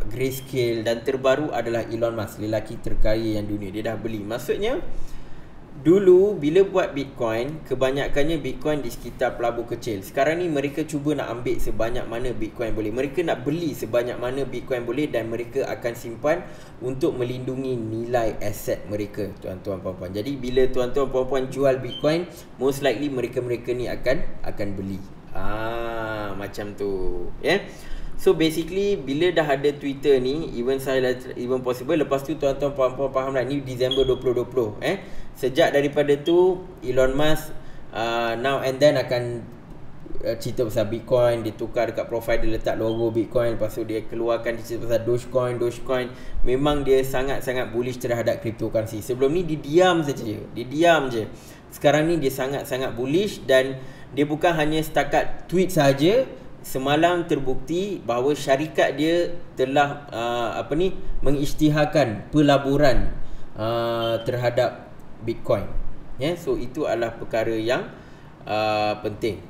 Grayscale, dan terbaru adalah Elon Musk, lelaki terkaya yang dunia. Dia dah beli. Maksudnya dulu bila buat Bitcoin, kebanyakannya Bitcoin di sekitar pelabur kecil. Sekarang ni mereka cuba nak ambil sebanyak mana Bitcoin boleh. Mereka nak beli sebanyak mana Bitcoin boleh, dan mereka akan simpan untuk melindungi nilai aset mereka, tuan-tuan puan-puan. Jadi bila tuan-tuan puan-puan jual Bitcoin, most likely mereka-mereka ni akan akan beli. Ah, macam tu. Ya. Yeah? So basically bila dah ada Twitter ni, even saya even possible, lepas tu tuan-tuan puan-puan faham lah, ni Disember dua ribu dua puluh eh. Sejak daripada tu Elon Musk uh, now and then akan uh, cerita pasal Bitcoin, dia tukar dekat profile dia, letak logo Bitcoin, lepas tu dia keluarkan cerita pasal Dogecoin, Dogecoin. Memang dia sangat-sangat bullish terhadap cryptocurrency. Sebelum ni dia diam saja, dia diam je. Sekarang ni dia sangat-sangat bullish, dan dia bukan hanya setakat tweet saja. Semalam terbukti bahawa syarikat dia telah uh, apa ni mengisytiharkan pelaburan uh, terhadap Bitcoin. Ya, yeah? So itu adalah perkara yang uh, penting.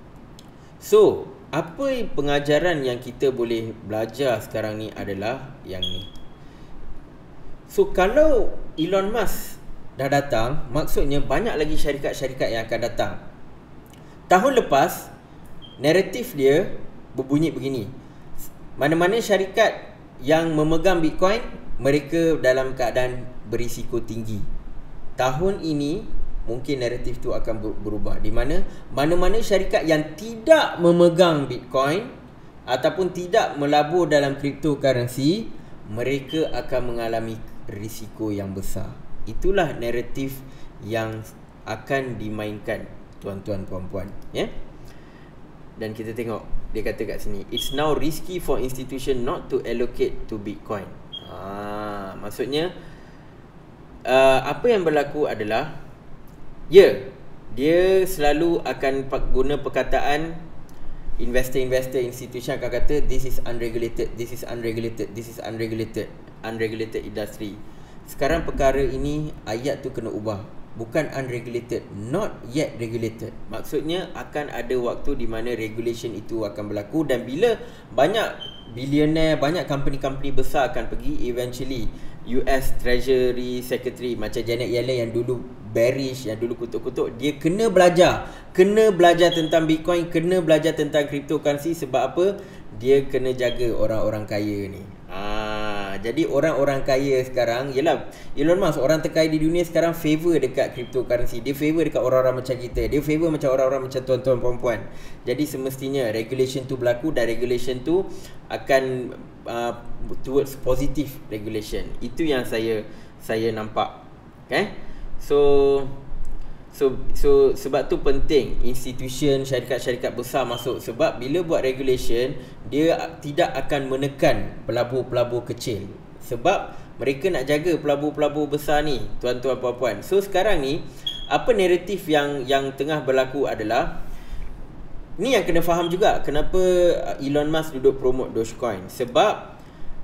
So, apa pengajaran yang kita boleh belajar sekarang ni adalah yang ni. So, kalau Elon Musk dah datang, maksudnya banyak lagi syarikat-syarikat yang akan datang. Tahun lepas, naratif dia berbunyi begini: mana-mana syarikat yang memegang Bitcoin, mereka dalam keadaan berisiko tinggi. Tahun ini mungkin naratif tu akan berubah, di mana mana-mana syarikat yang tidak memegang Bitcoin ataupun tidak melabur dalam cryptocurrency, mereka akan mengalami risiko yang besar. Itulah naratif yang akan dimainkan, tuan-tuan puan-puan, ya. Yeah? Dan kita tengok dia kata kat sini, it's now risky for institution not to allocate to Bitcoin. Ah, maksudnya uh, apa yang berlaku adalah, ya, yeah, dia selalu akan guna perkataan, investor-investor institution akan kata this is unregulated, this is unregulated, this is unregulated, unregulated industry. Sekarang perkara ini ayat tu kena ubah. Bukan unregulated, not yet regulated. Maksudnya akan ada waktu di mana regulation itu akan berlaku, dan bila banyak billionaire, banyak company-company besar akan pergi, eventually U S Treasury Secretary macam Janet Yellen yang dulu bearish, yang dulu kutuk-kutuk, dia kena belajar. Kena belajar tentang Bitcoin, kena belajar tentang cryptocurrency. Sebab apa? Dia kena jaga orang-orang kaya ni. Ah, jadi orang-orang kaya sekarang, yelah, Elon Musk, orang terkaya di dunia sekarang, favor dekat cryptocurrency. Dia favor dekat orang-orang macam kita. Dia favor macam orang-orang macam tuan-tuan puan-puan. Jadi semestinya regulation tu berlaku, dan regulation tu akan uh, towards positive regulation. Itu yang saya saya nampak. Okay? So So so sebab tu penting institution, syarikat-syarikat besar masuk. Sebab bila buat regulation, dia tidak akan menekan pelabur-pelabur kecil. Sebab mereka nak jaga pelabur-pelabur besar ni, tuan-tuan puan-puan. So sekarang ni, apa naratif yang yang tengah berlaku adalah, ni yang kena faham juga kenapa Elon Musk duduk promote Dogecoin. Sebab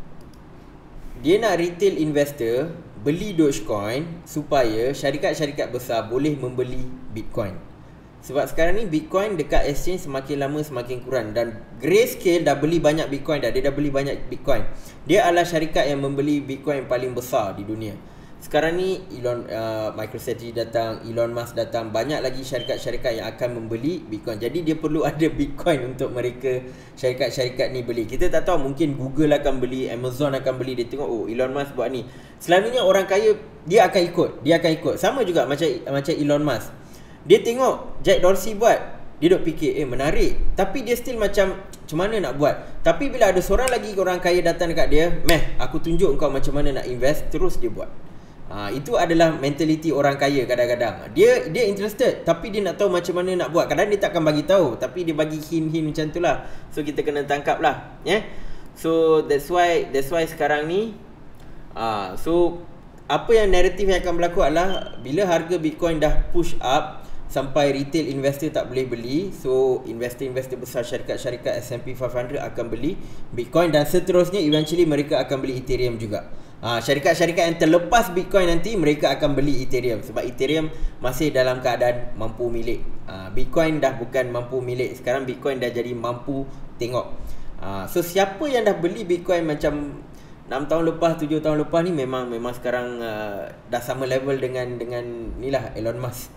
dia nak retail investor beli Dogecoin supaya syarikat-syarikat besar boleh membeli Bitcoin. Sebab sekarang ni Bitcoin dekat exchange semakin lama semakin kurang, dan Grayscale dah beli banyak Bitcoin dah. Dia dah beli banyak Bitcoin. Dia adalah syarikat yang membeli Bitcoin paling besar di dunia. Sekarang ni Elon uh, MicroStrategy datang, Elon Musk datang, banyak lagi syarikat-syarikat yang akan membeli Bitcoin. Jadi dia perlu ada Bitcoin untuk mereka, syarikat-syarikat ni beli. Kita tak tahu, mungkin Google akan beli, Amazon akan beli. Dia tengok, oh, Elon Musk buat ni. Selalunya orang kaya dia akan ikut, dia akan ikut. Sama juga macam macam Elon Musk. Dia tengok Jack Dorsey buat, dia duk fikir, eh menarik. Tapi dia still macam, macam mana nak buat. Tapi bila ada seorang lagi orang kaya datang dekat dia, meh, aku tunjuk kau macam mana nak invest, terus dia buat. Ha, itu adalah mentaliti orang kaya kadang-kadang. Dia dia interested, tapi dia nak tahu macam mana nak buat. Kadang dia takkan bagi tahu, tapi dia bagi hint-hint macam tu lah. So kita kena tangkap lah, yeah? So that's why that's why sekarang ni ah, so apa yang naratif yang akan berlaku adalah, bila harga Bitcoin dah push up sampai retail investor tak boleh beli, so investor-investor besar, syarikat-syarikat S and P five hundred akan beli Bitcoin, dan seterusnya eventually mereka akan beli Ethereum juga. Ha, syarikat-syarikat yang terlepas Bitcoin nanti, mereka akan beli Ethereum. Sebab Ethereum masih dalam keadaan mampu milik. ha, Bitcoin dah bukan mampu milik. Sekarang Bitcoin dah jadi mampu tengok. ha, So siapa yang dah beli Bitcoin macam enam tahun lepas, tujuh tahun lepas ni memang memang sekarang uh, dah sama level dengan dengan ni lah Elon Musk.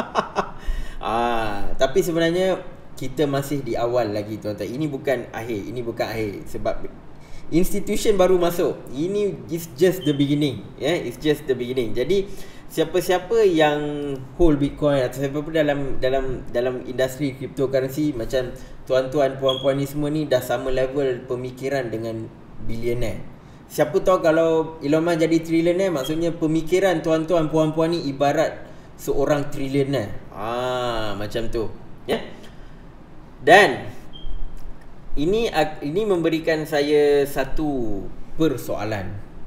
ah, tapi sebenarnya kita masih di awal lagi tuan-tuan. Ini bukan akhir, ini bukan akhir sebab institution baru masuk. Ini is just the beginning, ya, yeah? It's just the beginning. Jadi siapa-siapa yang hold Bitcoin atau siapa-siapa dalam dalam dalam industri cryptocurrency macam tuan-tuan puan-puan ni semua ni dah sama level pemikiran dengan billionaire. Siapa tahu kalau Elon Musk jadi trillionaire, maksudnya pemikiran tuan-tuan puan-puan ni ibarat seorang trillionaire. Ah, macam tu, ya. Yeah? Dan ini ini memberikan saya satu persoalan.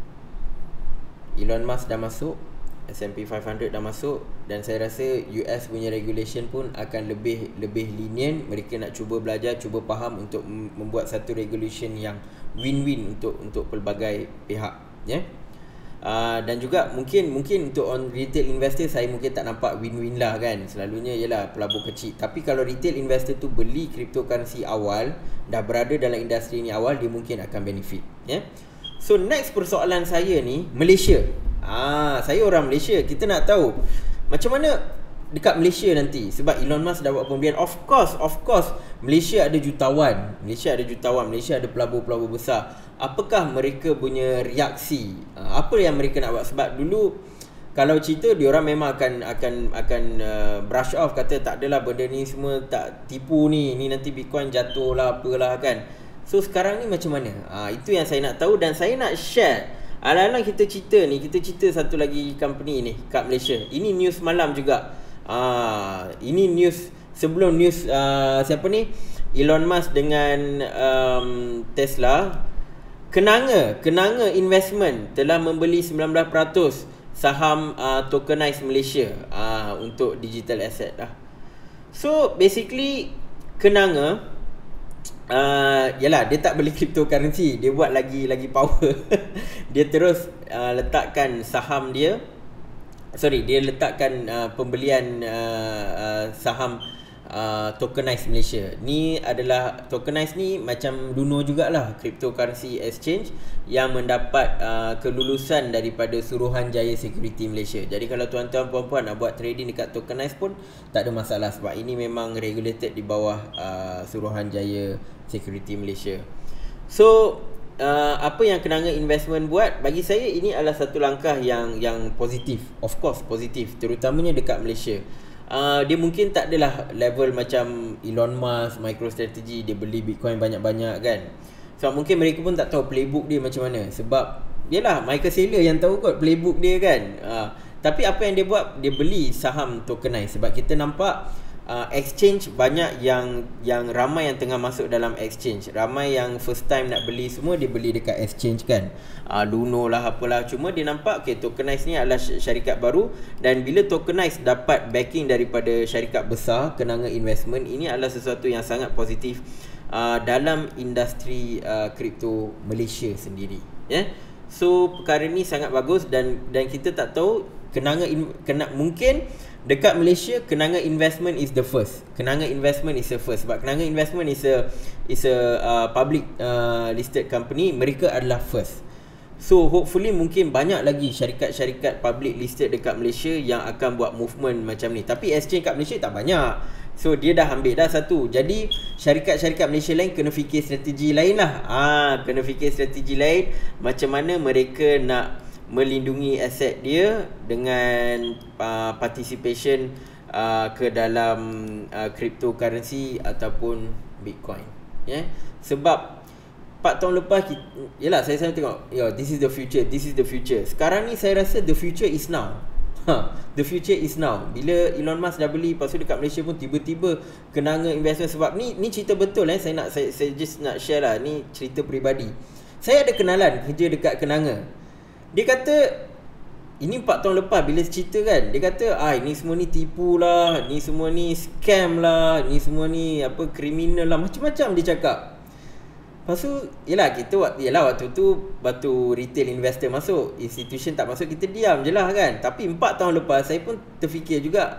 Elon Musk dah masuk, S and P five hundred dah masuk, dan saya rasa U S punya regulation pun akan lebih lebih lenient. Mereka nak cuba belajar, cuba faham untuk membuat satu regulation yang win-win untuk untuk pelbagai pihak, ya. Yeah? Uh, dan juga mungkin mungkin untuk on retail investor saya mungkin tak nampak win-win lah kan. Selalunya ialah pelabur kecil. Tapi kalau retail investor tu beli cryptocurrency awal, dah berada dalam industri ni awal, dia mungkin akan benefit, ya. Yeah? So next persoalan saya ni Malaysia. Ah, saya orang Malaysia, kita nak tahu macam mana dekat Malaysia nanti, sebab Elon Musk dah buat pembelian. Of course, of course Malaysia ada jutawan, Malaysia ada jutawan, Malaysia ada pelabur-pelabur besar. Apakah mereka punya reaksi? Apa yang mereka nak buat? Sebab dulu kalau cerita, diorang memang akan akan akan uh, brush off, kata tak adalah benda ni semua tak tipu ni, ni nanti Bitcoin jatuh lah apalah kan. So sekarang ni macam mana? Ah, itu yang saya nak tahu dan saya nak share. Alang-alang kita cerita ni, kita cerita satu lagi company ni kat Malaysia. Ini news malam juga. Ah, ini news sebelum news uh, siapa ni? Elon Musk dengan um, Tesla. Kenanga, Kenanga Investment telah membeli sembilan belas peratus saham uh, Tokenize Malaysia uh, untuk digital asset lah. So basically Kenanga uh, yalah, dia tak beli cryptocurrency, dia buat lagi lagi power. Dia terus uh, letakkan saham dia, sorry, dia letakkan uh, pembelian uh, uh, saham uh, Tokenize Malaysia. Ni adalah Tokenize ni macam Luno jugalah, cryptocurrency exchange yang mendapat uh, kelulusan daripada Suruhanjaya Security Malaysia. Jadi kalau tuan-tuan puan-puan nak buat trading dekat Tokenize pun tak ada masalah, sebab ini memang regulated di bawah uh, Suruhanjaya Security Malaysia. So uh, apa yang Kenanga Investment buat, bagi saya ini adalah satu langkah yang yang positif. Of course positif, terutamanya dekat Malaysia. Uh, dia mungkin tak adalah level macam Elon Musk, MicroStrategy, dia beli Bitcoin banyak-banyak kan. Sebab so, mungkin mereka pun tak tahu playbook dia macam mana. Sebab yelah, Michael Saylor yang tahu kot playbook dia kan. uh, Tapi apa yang dia buat, dia beli saham Tokenize. Sebab kita nampak uh, exchange banyak yang yang ramai yang tengah masuk dalam exchange. Ramai yang first time nak beli semua, dia beli dekat exchange kan. uh, Luno lah apalah. Cuma dia nampak okay, Tokenize ni adalah syarikat baru. Dan bila Tokenize dapat backing daripada syarikat besar Kenanga Investment, ini adalah sesuatu yang sangat positif uh, dalam industri uh, kripto Malaysia sendiri, ya. Yeah? So perkara ni sangat bagus. Dan dan kita tak tahu Kenanga in, kena, mungkin dekat Malaysia Kenanga Investment is the first. Kenanga Investment is the first sebab Kenanga Investment is a is a uh, public uh, listed company. Mereka adalah first. So hopefully mungkin banyak lagi syarikat-syarikat public listed dekat Malaysia yang akan buat movement macam ni. Tapi exchange kat Malaysia tak banyak. So dia dah ambil dah satu. Jadi syarikat-syarikat Malaysia lain kena fikir strategi lain lah. Ah, kena fikir strategi lain, macam mana mereka nak melindungi aset dia dengan uh, participation uh, ke dalam uh, cryptocurrency ataupun Bitcoin, ya. Yeah? Sebab empat tahun lepas kita, yalah, saya selalu tengok, yo, this is the future, this is the future. Sekarang ni saya rasa the future is now. Ha, the future is now. Bila Elon Musk dah beli, lepas tu dekat Malaysia pun tiba-tiba Kenanga Investment. Sebab ni ni cerita betul eh. Saya nak saya, saya just nak share lah. Ni cerita peribadi. Saya ada kenalan kerja dekat Kenanga. Dia kata ini empat tahun lepas bila cerita kan, dia kata ah ini semua ni tipu lah, ni semua ni scam lah, ni semua ni apa kriminal lah, macam-macam dia cakap. Lepas tu yelah, kita waktu yelah waktu tu waktu retail investor masuk, institution tak masuk, kita diam je lah kan. Tapi empat tahun lepas saya pun terfikir juga,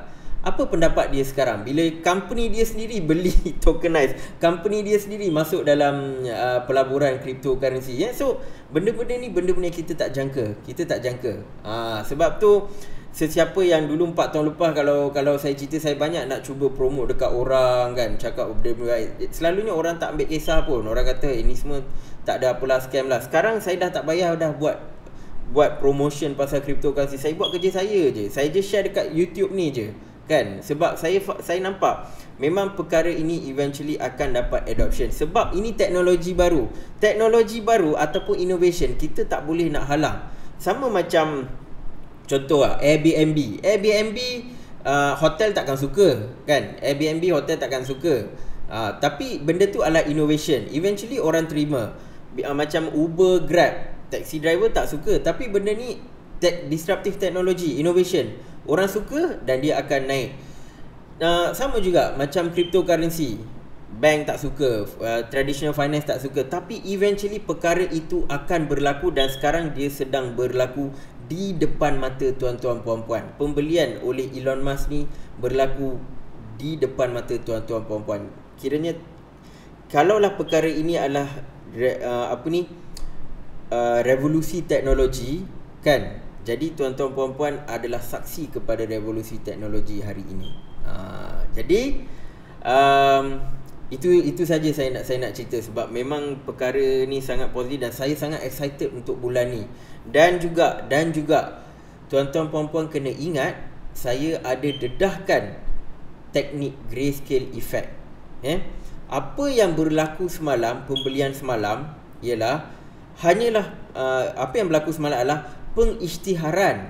Apa pendapat dia sekarang bila company dia sendiri beli tokenize, company dia sendiri masuk dalam uh, pelaburan cryptocurrency ya. So benda-benda ni benda-benda kita tak jangka, kita tak jangka. Ah, sebab tu sesiapa yang dulu empat tahun lepas kalau kalau saya cerita saya banyak nak cuba promote dekat orang kan, cakap benda-benda, selalunya orang tak ambil kisah pun. Orang kata ini semua tak ada apalah, scam lah. Sekarang saya dah tak payah dah buat buat promotion pasal cryptocurrency. Saya buat kerja saya je. Saya je share dekat YouTube ni je. Kan, sebab saya saya nampak memang perkara ini eventually akan dapat adoption. Sebab ini teknologi baru. Teknologi baru ataupun innovation kita tak boleh nak halang. Sama macam contoh lah, Airbnb. Airbnb uh, hotel takkan suka kan. Airbnb hotel takkan suka. Uh, tapi benda tu adalah innovation. Eventually orang terima. Uh, macam Uber, Grab, taxi driver tak suka, tapi benda ni te- disruptive technology, innovation. Orang suka dan dia akan naik. Uh, sama juga macam cryptocurrency. Bank tak suka, uh, traditional finance tak suka, tapi eventually perkara itu akan berlaku dan sekarang dia sedang berlaku di depan mata tuan-tuan puan-puan. Pembelian oleh Elon Musk ni berlaku di depan mata tuan-tuan puan-puan. Kiranya kalaulah perkara ini adalah uh, apa ni uh, revolusi teknologi kan. Jadi tuan-tuan puan-puan adalah saksi kepada revolusi teknologi hari ini. Ha, jadi um, itu itu saja saya nak saya nak cerita sebab memang perkara ni sangat positif dan saya sangat excited untuk bulan ni. Dan juga dan juga tuan-tuan puan-puan kena ingat saya ada dedahkan teknik grayscale effect. Eh? Apa yang berlaku semalam, pembelian semalam ialah hanyalah uh, apa yang berlaku semalam adalah pengisytiharan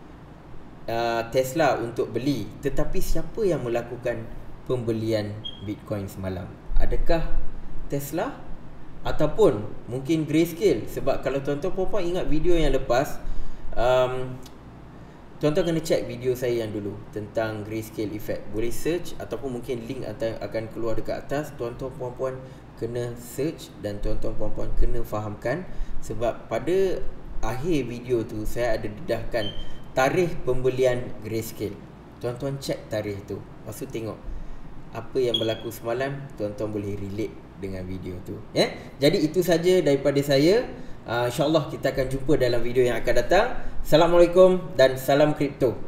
uh, Tesla untuk beli. Tetapi siapa yang melakukan pembelian Bitcoin semalam? Adakah Tesla ataupun mungkin Grayscale? Sebab kalau tuan-tuan puan-puan ingat video yang lepas, um, tuan-tuan kena check video saya yang dulu tentang Grayscale effect. Boleh search ataupun mungkin link akan keluar dekat atas. Tuan-tuan puan-puan kena search dan tuan-tuan puan-puan kena fahamkan. Sebab pada akhir video tu saya ada dedahkan tarikh pembelian Grayscale. Tuan-tuan check tarikh tu, lepas tu tengok apa yang berlaku semalam. Tuan-tuan boleh relate dengan video tu ya. Jadi itu saja daripada saya. uh, InsyaAllah kita akan jumpa dalam video yang akan datang. Assalamualaikum dan salam kripto.